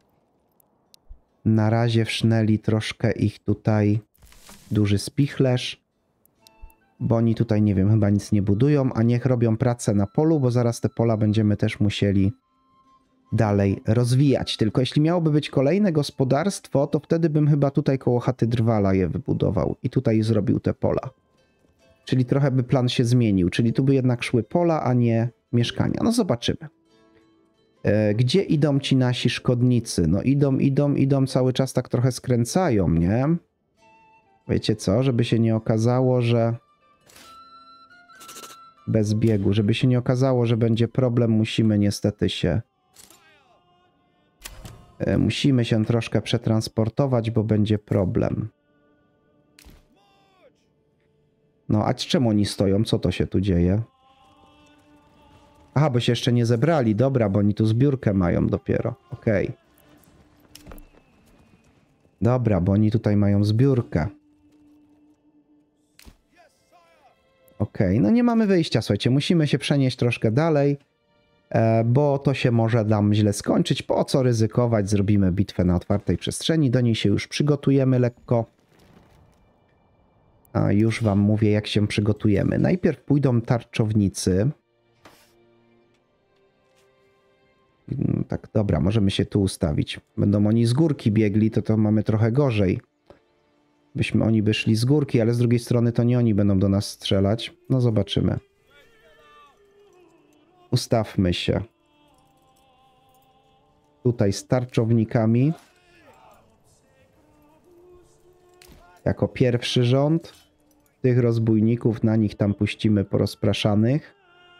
na razie wsznęli troszkę ich tutaj duży spichlerz, bo oni tutaj, nie wiem, chyba nic nie budują, a niech robią pracę na polu, bo zaraz te pola będziemy też musieli dalej rozwijać. Tylko jeśli miałoby być kolejne gospodarstwo, to wtedy bym chyba tutaj koło chaty Drwala je wybudował i tutaj zrobił te pola. Czyli trochę by plan się zmienił, czyli tu by jednak szły pola, a nie mieszkania. No zobaczymy. E, gdzie idą ci nasi szkodnicy? No idą, idą, idą, cały czas tak trochę skręcają, nie? Wiecie co? Żeby się nie okazało, że... Bez biegu. Żeby się nie okazało, że będzie problem, musimy niestety się... E, musimy się troszkę przetransportować, bo będzie problem. No, a czemu oni stoją? Co to się tu dzieje? Aha, bo się jeszcze nie zebrali. Dobra, bo oni tu zbiórkę mają dopiero. Okej. Okay. Dobra, bo oni tutaj mają zbiórkę. Okej, okay. No nie mamy wyjścia, słuchajcie. Musimy się przenieść troszkę dalej, e, bo to się może nam źle skończyć. Po co ryzykować? Zrobimy bitwę na otwartej przestrzeni. Do niej się już przygotujemy lekko. A już wam mówię, jak się przygotujemy. Najpierw pójdą tarczownicy. Tak, dobra, możemy się tu ustawić. Będą oni z górki biegli, to to mamy trochę gorzej. Byśmy oni by szli z górki, ale z drugiej strony to nie oni będą do nas strzelać. No zobaczymy. Ustawmy się. Tutaj z tarczownikami. Jako pierwszy rząd. Tych rozbójników, na nich tam puścimy porozpraszanych.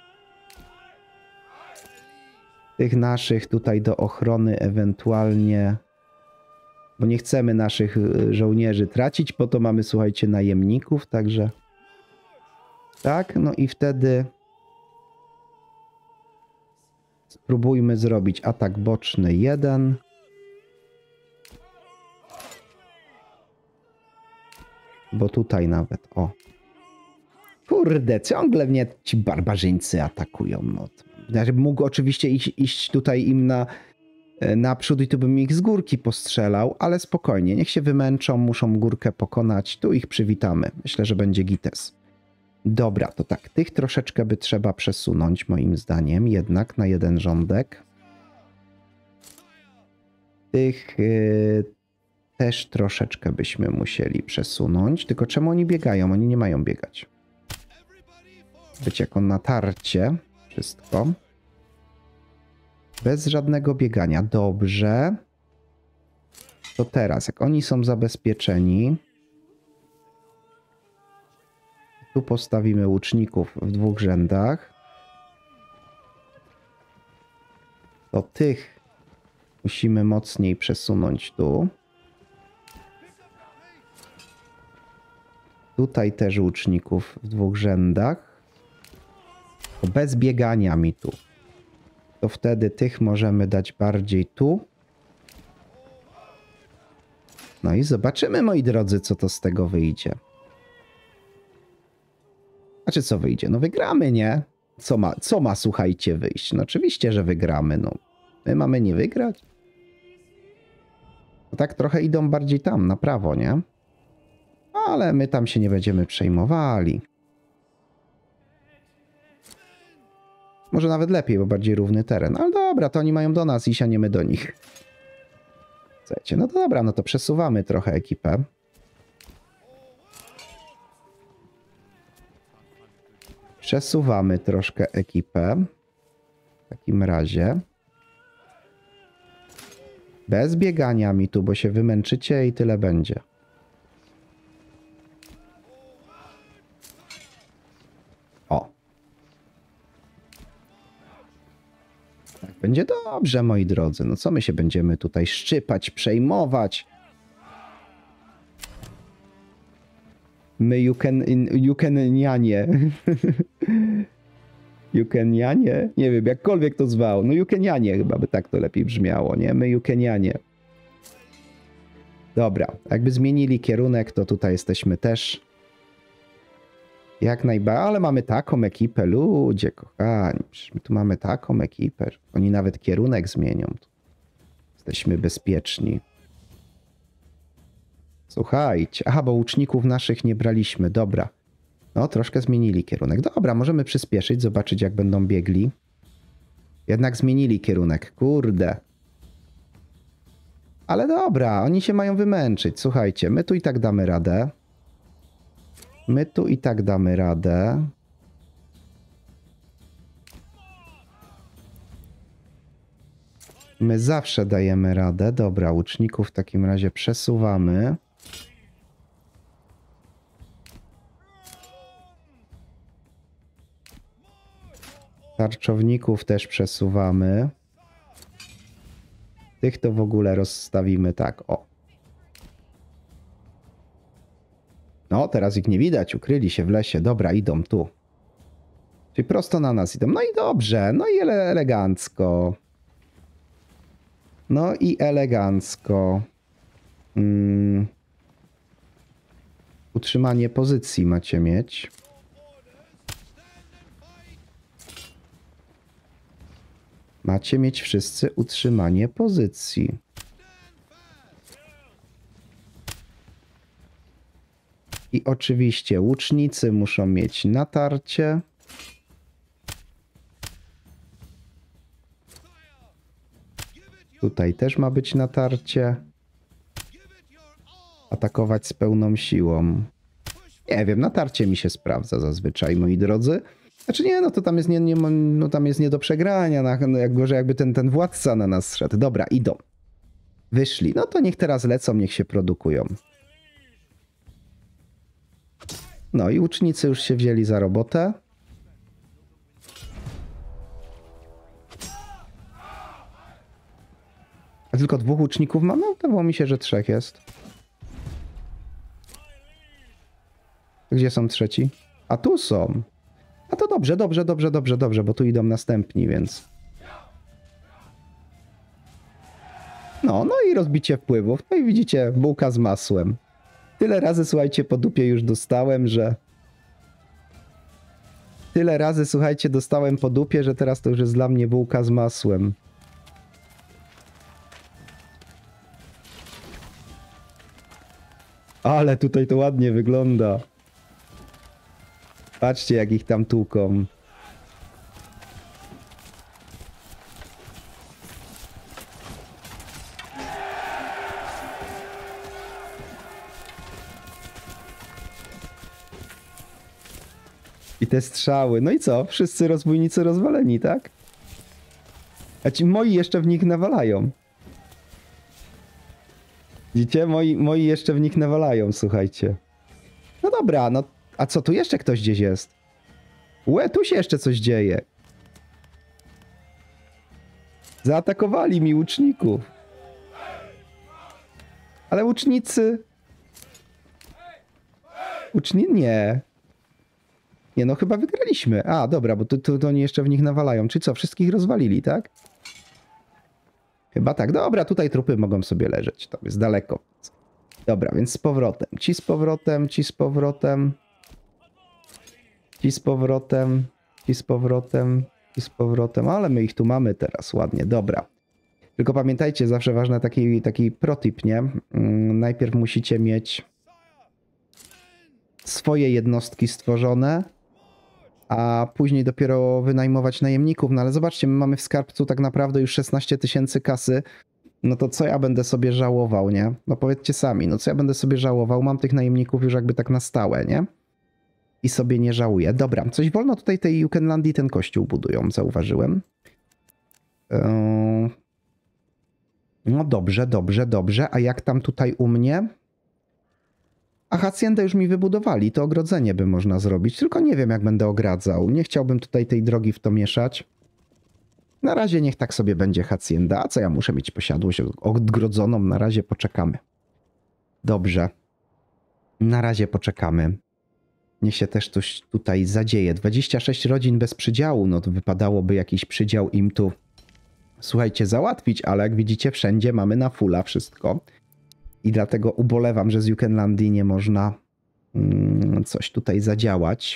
Tych naszych tutaj do ochrony ewentualnie, bo nie chcemy naszych żołnierzy tracić, po to mamy, słuchajcie, najemników, także tak, no i wtedy spróbujmy zrobić atak boczny jeden. Bo tutaj nawet, o. Kurde, ciągle mnie ci barbarzyńcy atakują. No. Ja bym mógł oczywiście iść, iść tutaj im na naprzód i tu bym ich z górki postrzelał, ale spokojnie, niech się wymęczą, muszą górkę pokonać, tu ich przywitamy. Myślę, że będzie gites. Dobra, to tak, tych troszeczkę by trzeba przesunąć, moim zdaniem, jednak na jeden rządek. Tych yy, też troszeczkę byśmy musieli przesunąć, tylko czemu oni biegają? Oni nie mają biegać. Być jako natarcie, wszystko. Bez żadnego biegania. Dobrze. To teraz, jak oni są zabezpieczeni, tu postawimy łuczników w dwóch rzędach. To tych musimy mocniej przesunąć tu. Tutaj też łuczników w dwóch rzędach. To bez biegania mi tu. To wtedy tych możemy dać bardziej tu. No i zobaczymy, moi drodzy, co to z tego wyjdzie. Znaczy, co wyjdzie? No wygramy, nie? Co ma, co ma, słuchajcie, wyjść? No oczywiście, że wygramy, no. My mamy nie wygrać? To tak trochę idą bardziej tam, na prawo, nie? Ale my tam się nie będziemy przejmowali. Może nawet lepiej, bo bardziej równy teren. Ale dobra, to oni mają do nas iść, a nie my do nich. Słuchajcie, no dobra, no to przesuwamy trochę ekipę. Przesuwamy troszkę ekipę. W takim razie. Bez biegania mi tu, bo się wymęczycie i tyle będzie. O. Tak będzie dobrze, moi drodzy. No co my się będziemy tutaj szczypać, przejmować? My Jukenianie. Jukenianie? Nie wiem, jakkolwiek to zwał. No Jukenianie chyba by tak to lepiej brzmiało, nie? My Jukenianie. Dobra, jakby zmienili kierunek, to tutaj jesteśmy też. Jak najbardziej, ale mamy taką ekipę, ludzie kochani. Przecież my tu mamy taką ekipę. Oni nawet kierunek zmienią. Jesteśmy bezpieczni. Słuchajcie. Aha, bo łuczników naszych nie braliśmy. Dobra. No, troszkę zmienili kierunek. Dobra, możemy przyspieszyć, zobaczyć jak będą biegli. Jednak zmienili kierunek. Kurde. Ale dobra, oni się mają wymęczyć. Słuchajcie, my tu i tak damy radę. My tu i tak damy radę. My zawsze dajemy radę. Dobra, łuczników w takim razie przesuwamy. Tarczowników też przesuwamy. Tych to w ogóle rozstawimy tak, o. No, teraz ich nie widać, ukryli się w lesie. Dobra, idą tu. Czyli prosto na nas idą. No i dobrze, no i ele elegancko. No i elegancko. Hmm. Utrzymanie pozycji macie mieć. Macie mieć wszyscy utrzymanie pozycji. I oczywiście łucznicy muszą mieć natarcie. Tutaj też ma być natarcie. Atakować z pełną siłą. Nie wiem, natarcie mi się sprawdza zazwyczaj, moi drodzy. Znaczy nie, no to tam jest nie, nie, no tam jest nie do przegrania, no jak gorzej jakby ten, ten władca na nas szedł. Dobra, idą. Wyszli. No to niech teraz lecą, niech się produkują. No i łucznicy już się wzięli za robotę. A tylko dwóch łuczników mamy? Wydawało mi się, że trzech jest. Gdzie są trzeci? A tu są. A to dobrze, dobrze, dobrze, dobrze, dobrze, bo tu idą następni, więc... No, no i rozbicie wpływów. No i widzicie, bułka z masłem. Tyle razy, słuchajcie, po dupie już dostałem, że... Tyle razy, słuchajcie, dostałem po dupie, że teraz to już jest dla mnie bułka z masłem. Ale tutaj to ładnie wygląda. Patrzcie, jak ich tam tłuką. I te strzały. No i co? Wszyscy rozbójnicy rozwaleni, tak? A ci moi jeszcze w nich nawalają. Widzicie? Moi, moi jeszcze w nich nawalają, słuchajcie. No dobra, no... A co, tu jeszcze ktoś gdzieś jest? Łe, tu się jeszcze coś dzieje. Zaatakowali mi łuczników. Ale łucznicy... Łuczni... Nie. Nie, no chyba wygraliśmy. A, dobra, bo tu, tu, tu oni jeszcze w nich nawalają. Czy co, wszystkich rozwalili, tak? Chyba tak. Dobra, tutaj trupy mogą sobie leżeć. To jest daleko. Dobra, więc z powrotem. Ci z powrotem, ci z powrotem. Ci z powrotem, ci z powrotem, ci z powrotem. Ale my ich tu mamy teraz ładnie. Dobra. Tylko pamiętajcie, zawsze ważny taki, taki protip, nie? Mm, najpierw musicie mieć swoje jednostki stworzone, a później dopiero wynajmować najemników. No ale zobaczcie, my mamy w skarbcu tak naprawdę już szesnaście tysięcy kasy. No to co ja będę sobie żałował, nie? No powiedzcie sami, no co ja będę sobie żałował? Mam tych najemników już jakby tak na stałe, nie? I sobie nie żałuję. Dobra, coś wolno tutaj tej Jukenlandii ten kościół budują, zauważyłem. Yy... No dobrze, dobrze, dobrze. A jak tam tutaj u mnie? A haciendę już mi wybudowali, to ogrodzenie by można zrobić, tylko nie wiem jak będę ogradzał. Nie chciałbym tutaj tej drogi w to mieszać. Na razie niech tak sobie będzie hacienda. A co ja muszę mieć posiadłość odgrodzoną? Na razie poczekamy. Dobrze. Na razie poczekamy. Niech się też coś tutaj zadzieje. dwadzieścia sześć rodzin bez przydziału. No to wypadałoby jakiś przydział im tu, słuchajcie, załatwić, ale jak widzicie wszędzie mamy na fulla wszystko. I dlatego ubolewam, że z Jukenlandii nie można mm, coś tutaj zadziałać.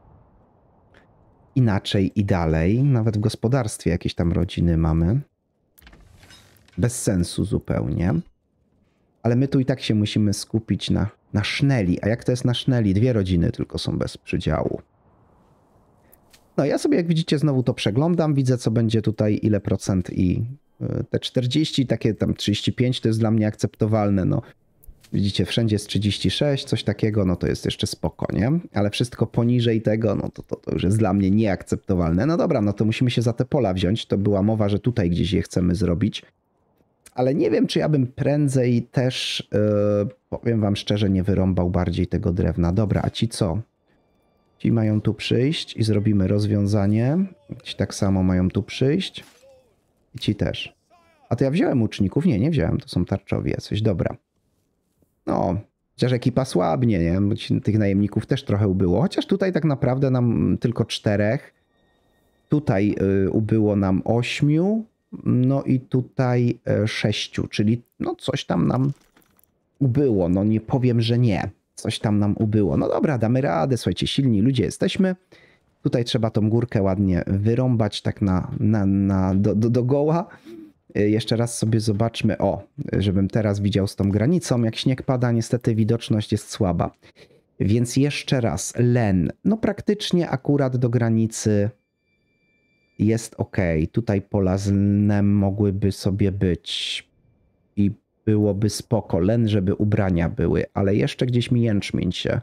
Inaczej i dalej. Nawet w gospodarstwie jakieś tam rodziny mamy. Bez sensu zupełnie. Ale my tu i tak się musimy skupić na, na szneli. A jak to jest na szneli? Dwie rodziny tylko są bez przydziału. No ja sobie, jak widzicie, znowu to przeglądam. Widzę, co będzie tutaj, ile procent i te czterdzieści, takie tam trzydzieści pięć to jest dla mnie akceptowalne. No, widzicie, wszędzie jest trzydzieści sześć, coś takiego, no to jest jeszcze spoko, nie? Ale wszystko poniżej tego, no to, to, to już jest dla mnie nieakceptowalne. No dobra, no to musimy się za te pola wziąć. To była mowa, że tutaj gdzieś je chcemy zrobić. Ale nie wiem, czy ja bym prędzej też, yy, powiem wam szczerze, nie wyrąbał bardziej tego drewna. Dobra, a ci co? Ci mają tu przyjść i zrobimy rozwiązanie. Ci tak samo mają tu przyjść. I ci też. A to ja wziąłem łuczników? Nie, nie wziąłem. To są tarczowie. Coś dobra. No, chociaż ekipa słabnie, nie? Bo ci, tych najemników też trochę ubyło. Chociaż tutaj tak naprawdę nam tylko czterech. Tutaj y, ubyło nam ośmiu. No i tutaj y, sześciu. Czyli no coś tam nam ubyło. No nie powiem, że nie. Coś tam nam ubyło. No dobra, damy radę. Słuchajcie, silni ludzie jesteśmy. Tutaj trzeba tą górkę ładnie wyrąbać tak na, na, na, do, do, do goła. Jeszcze raz sobie zobaczmy, o, żebym teraz widział z tą granicą. Jak śnieg pada, niestety widoczność jest słaba. Więc jeszcze raz, len. No praktycznie akurat do granicy jest ok. Tutaj pola z lnem mogłyby sobie być i byłoby spoko. Len, żeby ubrania były, ale jeszcze gdzieś mi jęczmień się.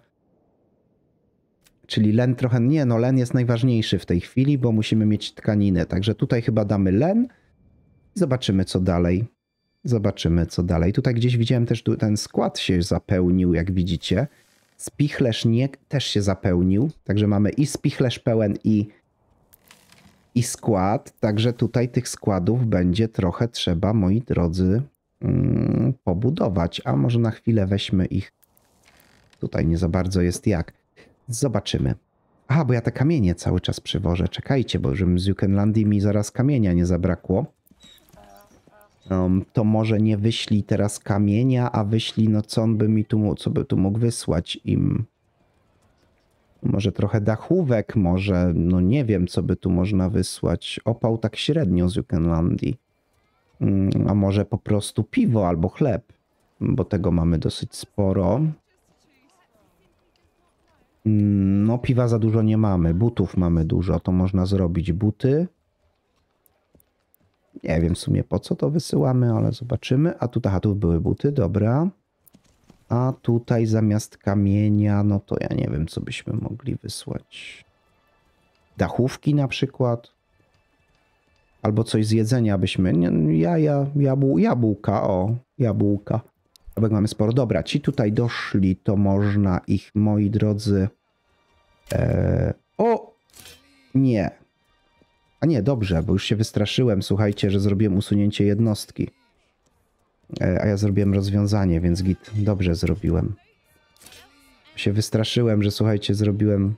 Czyli len trochę, nie no, len jest najważniejszy w tej chwili, bo musimy mieć tkaninę. Także tutaj chyba damy len. Zobaczymy co dalej. Zobaczymy co dalej. Tutaj gdzieś widziałem też, tu ten skład się zapełnił, jak widzicie. Spichlerz nie, też się zapełnił, także mamy i spichlerz pełen i, i skład, także tutaj tych składów będzie trochę trzeba, moi drodzy, mm, pobudować, a może na chwilę weźmy ich, tutaj nie za bardzo jest jak, zobaczymy. Aha, bo ja te kamienie cały czas przywożę, czekajcie, bo żebym z Jukenlandii mi zaraz kamienia nie zabrakło. Um, to może nie wyślij teraz kamienia, a wyślij, no co on by mi tu, co by tu mógł wysłać im? Może trochę dachówek, może, no nie wiem, co by tu można wysłać. Opał tak średnio z Jukenlandii. Um, a może po prostu piwo albo chleb, bo tego mamy dosyć sporo. Um, no piwa za dużo nie mamy, butów mamy dużo, to można zrobić buty. Nie wiem w sumie po co to wysyłamy, ale zobaczymy. A tu, aha, tu były buty, dobra. A tutaj zamiast kamienia, no to ja nie wiem, co byśmy mogli wysłać. Dachówki na przykład. Albo coś z jedzenia byśmy... Ja, ja, jabł, jabłka, o, jabłka. Jabłek mamy sporo. Dobra, ci tutaj doszli, to można ich, moi drodzy... E... O! Nie. A nie, dobrze, bo już się wystraszyłem, słuchajcie, że zrobiłem usunięcie jednostki. A ja zrobiłem rozwiązanie, więc git, dobrze zrobiłem. Się wystraszyłem, że słuchajcie, zrobiłem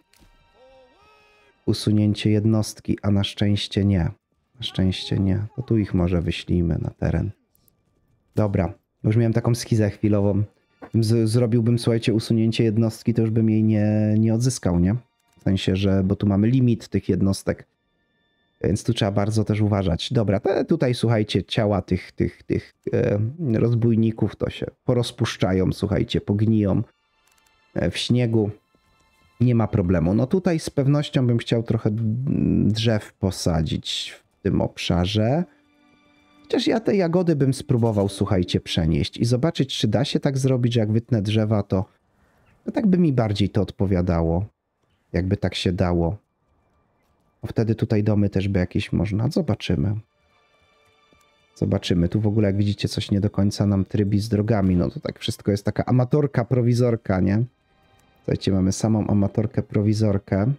usunięcie jednostki, a na szczęście nie. Na szczęście nie. To tu ich może wyślijmy na teren. Dobra, już miałem taką schizę chwilową. Z zrobiłbym, słuchajcie, usunięcie jednostki, to już bym jej nie, nie odzyskał, nie? W sensie, że, bo tu mamy limit tych jednostek. Więc tu trzeba bardzo też uważać. Dobra, te tutaj słuchajcie, ciała tych, tych, tych e, rozbójników to się porozpuszczają, słuchajcie, pogniją w śniegu. Nie ma problemu. No tutaj z pewnością bym chciał trochę drzew posadzić w tym obszarze. Chociaż ja te jagody bym spróbował, słuchajcie, przenieść i zobaczyć, czy da się tak zrobić, że jak wytnę drzewa, to no tak by mi bardziej to odpowiadało. Jakby tak się dało. Wtedy tutaj domy też by jakieś można. Zobaczymy. Zobaczymy. Tu w ogóle, jak widzicie, coś nie do końca nam trybi z drogami. No to tak wszystko jest taka amatorka, prowizorka, nie? Słuchajcie, mamy samą amatorkę, prowizorkę.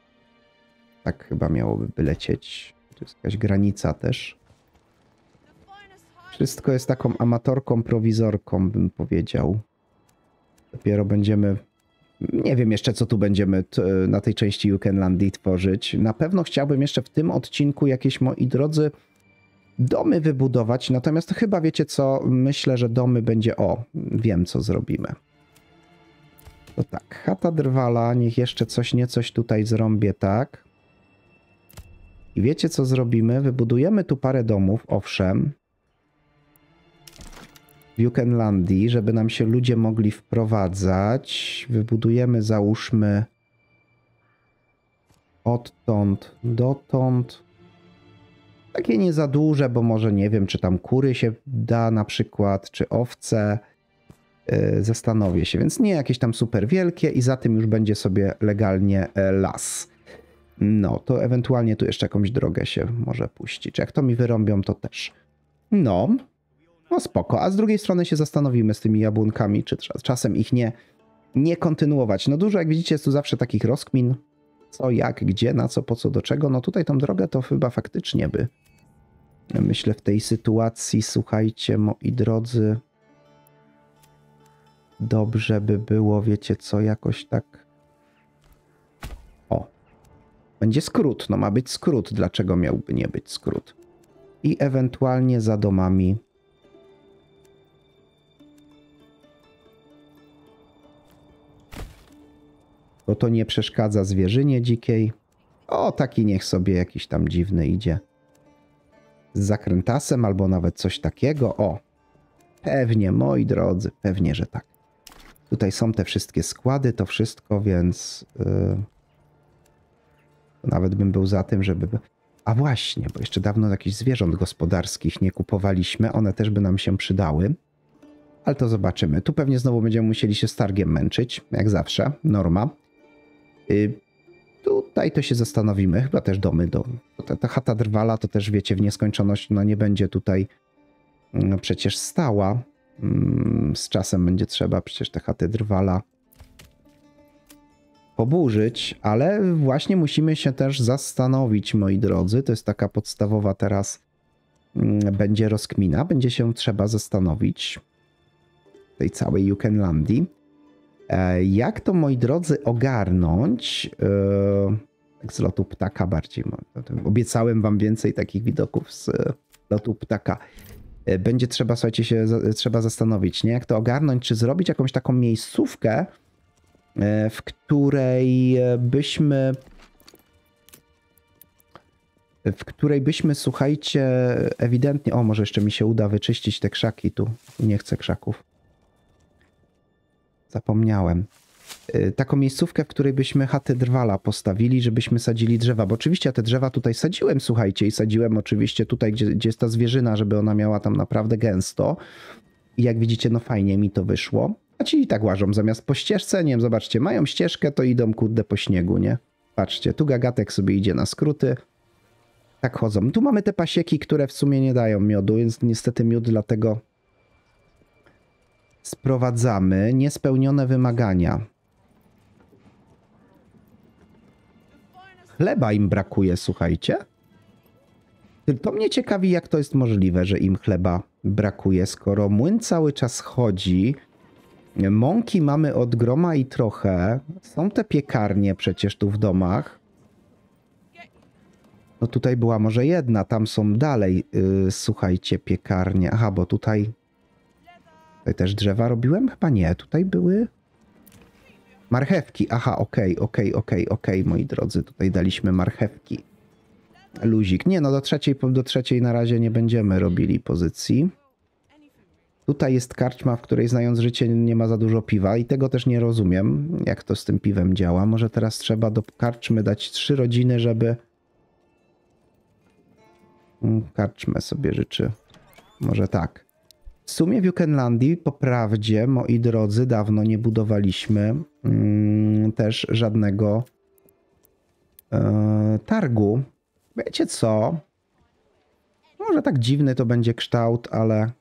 Tak chyba miałoby wylecieć. Tu jest jakaś granica też. Wszystko jest taką amatorką, prowizorką, bym powiedział. Dopiero będziemy... Nie wiem jeszcze, co tu będziemy na tej części Jukenlandii tworzyć. Na pewno chciałbym jeszcze w tym odcinku jakieś, moi drodzy, domy wybudować. Natomiast chyba wiecie co? Myślę, że domy będzie... O, wiem, co zrobimy. To tak, chata drwala. Niech jeszcze coś, nie coś tutaj zrąbię, tak. I wiecie, co zrobimy? Wybudujemy tu parę domów, owszem. W Jukenlandii, żeby nam się ludzie mogli wprowadzać. Wybudujemy, załóżmy, odtąd dotąd. Takie nie za duże, bo może nie wiem, czy tam kury się da na przykład, czy owce. Yy, zastanowię się, więc nie jakieś tam super wielkie i za tym już będzie sobie legalnie las. No, to ewentualnie tu jeszcze jakąś drogę się może puścić. Jak to mi wyrąbią, to też. No. No spoko, a z drugiej strony się zastanowimy z tymi jabłonkami, czy czasem ich nie, nie kontynuować. No dużo, jak widzicie, jest tu zawsze takich rozkmin. Co, jak, gdzie, na co, po co, do czego. No tutaj tą drogę to chyba faktycznie by. Myślę w tej sytuacji, słuchajcie, moi drodzy. Dobrze by było, wiecie co, jakoś tak. O. Będzie skrót, no ma być skrót. Dlaczego miałby nie być skrót? I ewentualnie za domami. Bo to nie przeszkadza zwierzynie dzikiej. O, taki niech sobie jakiś tam dziwny idzie. Z zakrętasem albo nawet coś takiego. O, pewnie, moi drodzy, pewnie, że tak. Tutaj są te wszystkie składy, to wszystko, więc... Yy, nawet bym był za tym, żeby... A właśnie, bo jeszcze dawno jakichś zwierząt gospodarskich nie kupowaliśmy. One też by nam się przydały. Ale to zobaczymy. Tu pewnie znowu będziemy musieli się z targiem męczyć, jak zawsze, norma. Yy, tutaj to się zastanowimy, chyba też domy. Do, ta, ta chata drwala to też wiecie w nieskończoność, no nie będzie tutaj no, przecież stała. Yy, z czasem będzie trzeba przecież te chaty drwala poburzyć, ale właśnie musimy się też zastanowić, moi drodzy. To jest taka podstawowa teraz będzie rozkmina. Będzie się trzeba zastanowić tej całej Jukenlandii. Jak to, moi drodzy, ogarnąć? Tak z lotu ptaka bardziej. Obiecałem wam więcej takich widoków z lotu ptaka. Będzie trzeba, słuchajcie, się trzeba zastanowić, nie? Jak to ogarnąć, czy zrobić jakąś taką miejscówkę, w której byśmy w której byśmy, słuchajcie, ewidentnie... O, może jeszcze mi się uda wyczyścić te krzaki tu. Nie chcę krzaków. Zapomniałem. Taką miejscówkę, w której byśmy chatę drwala postawili, żebyśmy sadzili drzewa. Bo oczywiście ja te drzewa tutaj sadziłem, słuchajcie, i sadziłem oczywiście tutaj, gdzie, gdzie jest ta zwierzyna, żeby ona miała tam naprawdę gęsto. I jak widzicie, no fajnie mi to wyszło. A ci i tak łażą zamiast po ścieżce, nie wiem, zobaczcie, mają ścieżkę, to idą kurde po śniegu, nie? Patrzcie, tu gagatek sobie idzie na skróty. Tak chodzą. Tu mamy te pasieki, które w sumie nie dają miodu, więc niestety miód dlatego sprowadzamy. Niespełnione wymagania. Chleba im brakuje, słuchajcie. To mnie ciekawi, jak to jest możliwe, że im chleba brakuje, skoro młyn cały czas chodzi. Mąki mamy od groma i trochę. Są te piekarnie przecież tu w domach. No tutaj była może jedna, tam są dalej, yy, słuchajcie, piekarnie. Aha, bo tutaj... Tutaj też drzewa robiłem? Chyba nie, tutaj były... Marchewki, aha, okej, okay, okej, okay, okej, okay, okej, moi drodzy, tutaj daliśmy marchewki. Luzik. Nie, no do trzeciej, do trzeciej na razie nie będziemy robili pozycji. Tutaj jest karczma, w której, znając życie, nie ma za dużo piwa i tego też nie rozumiem, jak to z tym piwem działa. Może teraz trzeba do karczmy dać trzy rodziny, żeby... Karczmę sobie życzy. Może tak. W sumie w Jukenlandii, po prawdzie, moi drodzy, dawno nie budowaliśmy mm, też żadnego e, targu. Wiecie co? Może tak dziwny to będzie kształt, ale...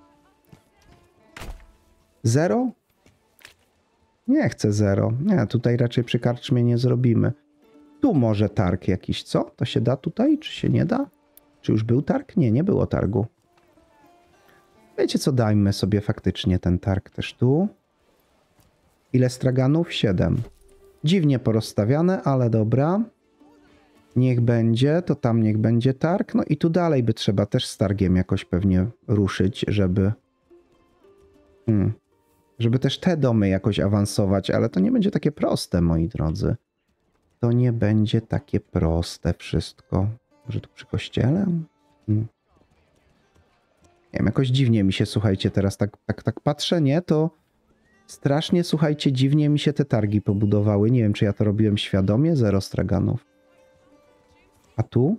Zero? Nie chcę zero. Nie, tutaj raczej przy karczmie nie zrobimy. Tu może targ jakiś, co? To się da tutaj, czy się nie da? Czy już był targ? Nie, nie było targu. Wiecie co, dajmy sobie faktycznie ten targ też tu. Ile straganów? Siedem. Dziwnie porozstawiane, ale dobra. Niech będzie, to tam niech będzie targ. No i tu dalej by trzeba też z targiem jakoś pewnie ruszyć, żeby... Hmm. Żeby też te domy jakoś awansować, ale to nie będzie takie proste, moi drodzy. To nie będzie takie proste wszystko. Może tu przy kościele? Hmm. Nie wiem, jakoś dziwnie mi się, słuchajcie, teraz tak, tak, tak patrzę, nie? To strasznie, słuchajcie, dziwnie mi się te targi pobudowały. Nie wiem, czy ja to robiłem świadomie. Zero straganów. A tu?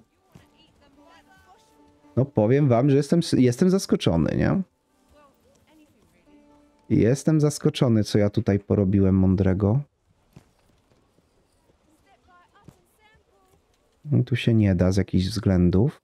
No powiem wam, że jestem, jestem zaskoczony, nie? Jestem zaskoczony, co ja tutaj porobiłem mądrego. No, tu się nie da z jakichś względów.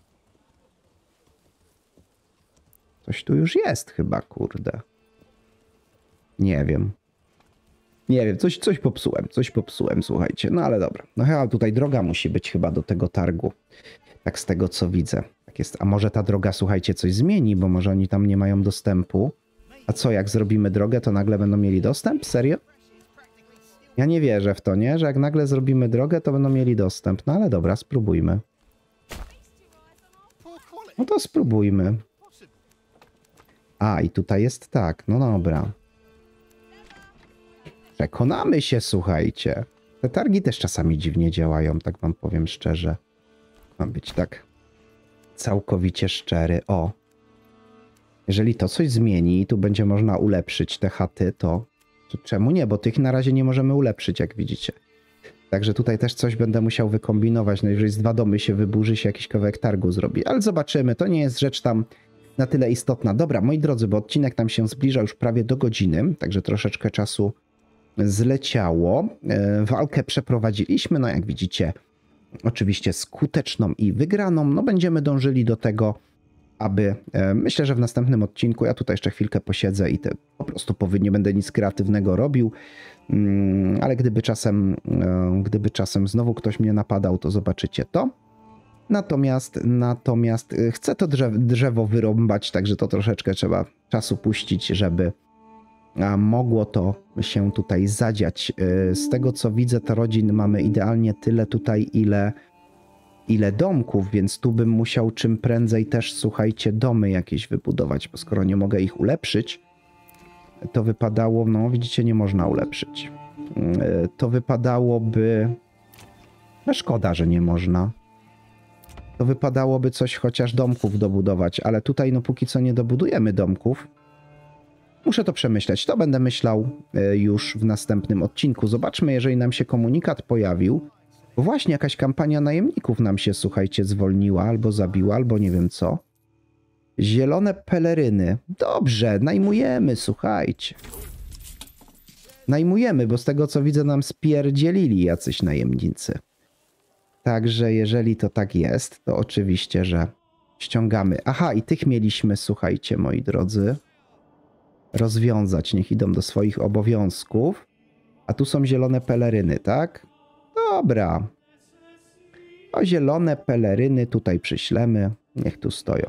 Coś tu już jest chyba, kurde. Nie wiem. Nie wiem, coś, coś popsułem, coś popsułem, słuchajcie. No ale dobra. No chyba tutaj droga musi być chyba do tego targu. Tak z tego, co widzę. Tak jest. A może ta droga, słuchajcie, coś zmieni, bo może oni tam nie mają dostępu. A co, jak zrobimy drogę, to nagle będą mieli dostęp? Serio? Ja nie wierzę w to, nie? Że jak nagle zrobimy drogę, to będą mieli dostęp. No ale dobra, spróbujmy. No to spróbujmy. A, i tutaj jest tak. No dobra. Przekonamy się, słuchajcie. Te targi też czasami dziwnie działają, tak wam powiem szczerze. Mam być tak całkowicie szczery. O. Jeżeli to coś zmieni i tu będzie można ulepszyć te chaty, to, to czemu nie? Bo tych na razie nie możemy ulepszyć, jak widzicie. Także tutaj też coś będę musiał wykombinować. No jeżeli z dwa domy się wyburzy, się jakiś kawałek targu zrobi. Ale zobaczymy. To nie jest rzecz tam na tyle istotna. Dobra, moi drodzy, bo odcinek nam się zbliża już prawie do godziny. Także troszeczkę czasu zleciało. Walkę przeprowadziliśmy. No jak widzicie, oczywiście skuteczną i wygraną. No będziemy dążyli do tego, aby, e, myślę, że w następnym odcinku, ja tutaj jeszcze chwilkę posiedzę i te, po prostu powy, nie będę nic kreatywnego robił, mm, ale gdyby czasem, e, gdyby czasem znowu ktoś mnie napadał, to zobaczycie to. Natomiast, natomiast chcę to drzewo, drzewo wyrąbać, także to troszeczkę trzeba czasu puścić, żeby mogło to się tutaj zadziać. Z tego co widzę, to rodzin mamy idealnie tyle tutaj, ile, ile domków, więc tu bym musiał czym prędzej też, słuchajcie, domy jakieś wybudować, bo skoro nie mogę ich ulepszyć, to wypadało, no widzicie, nie można ulepszyć. To wypadałoby, no szkoda, że nie można. To wypadałoby coś chociaż domków dobudować, ale tutaj no póki co nie dobudujemy domków. Muszę to przemyśleć. To będę myślał już w następnym odcinku. Zobaczmy, jeżeli nam się komunikat pojawił. Bo właśnie jakaś kampania najemników nam się, słuchajcie, zwolniła, albo zabiła, albo nie wiem co. Zielone peleryny. Dobrze, najmujemy, słuchajcie. Najmujemy, bo z tego co widzę nam spierdzielili jacyś najemnicy. Także jeżeli to tak jest, to oczywiście, że ściągamy. Aha, i tych mieliśmy, słuchajcie, moi drodzy, rozwiązać. Niech idą do swoich obowiązków. A tu są zielone peleryny, tak? Dobra. O zielone peleryny tutaj przyślemy. Niech tu stoją.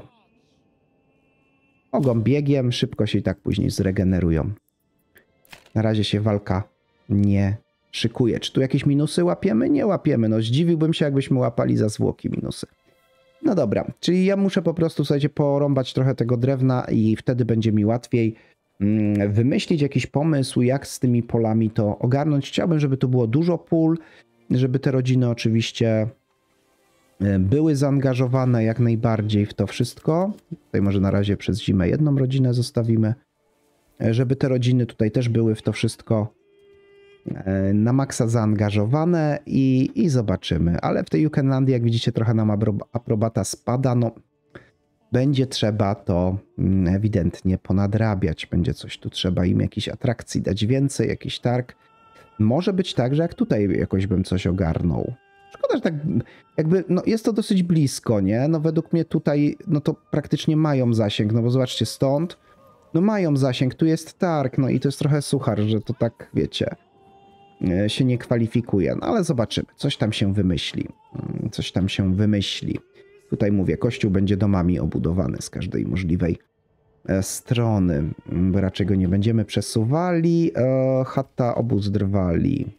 Mogą biegiem, szybko się i tak później zregenerują. Na razie się walka nie szykuje. Czy tu jakieś minusy łapiemy? Nie łapiemy. No zdziwiłbym się, jakbyśmy łapali za zwłoki minusy. No dobra, czyli ja muszę po prostu, słuchajcie, porąbać trochę tego drewna i wtedy będzie mi łatwiej mm, wymyślić jakiś pomysł, jak z tymi polami to ogarnąć. Chciałbym, żeby tu było dużo pól, żeby te rodziny oczywiście były zaangażowane jak najbardziej w to wszystko. Tutaj może na razie przez zimę jedną rodzinę zostawimy. Żeby te rodziny tutaj też były w to wszystko na maksa zaangażowane i, i zobaczymy. Ale w tej Jukenlandii, jak widzicie, trochę nam aprobata spada. No, będzie trzeba to ewidentnie ponadrabiać. Będzie coś tu trzeba im jakiejś atrakcji dać więcej, jakiś targ. Może być tak, że jak tutaj jakoś bym coś ogarnął. Szkoda, że tak jakby, no jest to dosyć blisko, nie? No według mnie tutaj, no to praktycznie mają zasięg, no bo zobaczcie stąd, no mają zasięg, tu jest targ, no i to jest trochę suchar, że to tak, wiecie, się nie kwalifikuje, no ale zobaczymy, coś tam się wymyśli, coś tam się wymyśli. Tutaj mówię, kościół będzie domami obudowany z każdej możliwej strony, bo raczej go nie będziemy przesuwali. E, chata obóz drwali.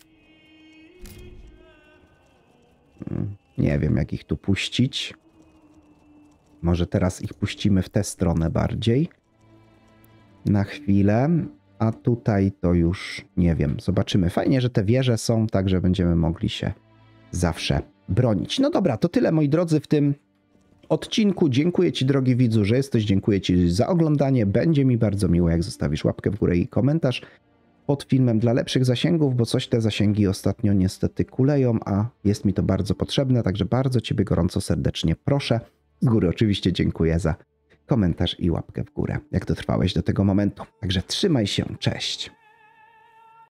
Nie wiem, jak ich tu puścić. Może teraz ich puścimy w tę stronę bardziej. Na chwilę. A tutaj to już nie wiem. Zobaczymy. Fajnie, że te wieże są, tak że będziemy mogli się zawsze bronić. No dobra, to tyle, moi drodzy, w tym odcinku. Dziękuję Ci, drogi widzu, że jesteś. Dziękuję Ci za oglądanie. Będzie mi bardzo miło, jak zostawisz łapkę w górę i komentarz pod filmem dla lepszych zasięgów, bo coś te zasięgi ostatnio niestety kuleją, a jest mi to bardzo potrzebne, także bardzo Ciebie gorąco serdecznie proszę. Z góry oczywiście dziękuję za komentarz i łapkę w górę, jak dotrwałeś do tego momentu. Także trzymaj się, cześć.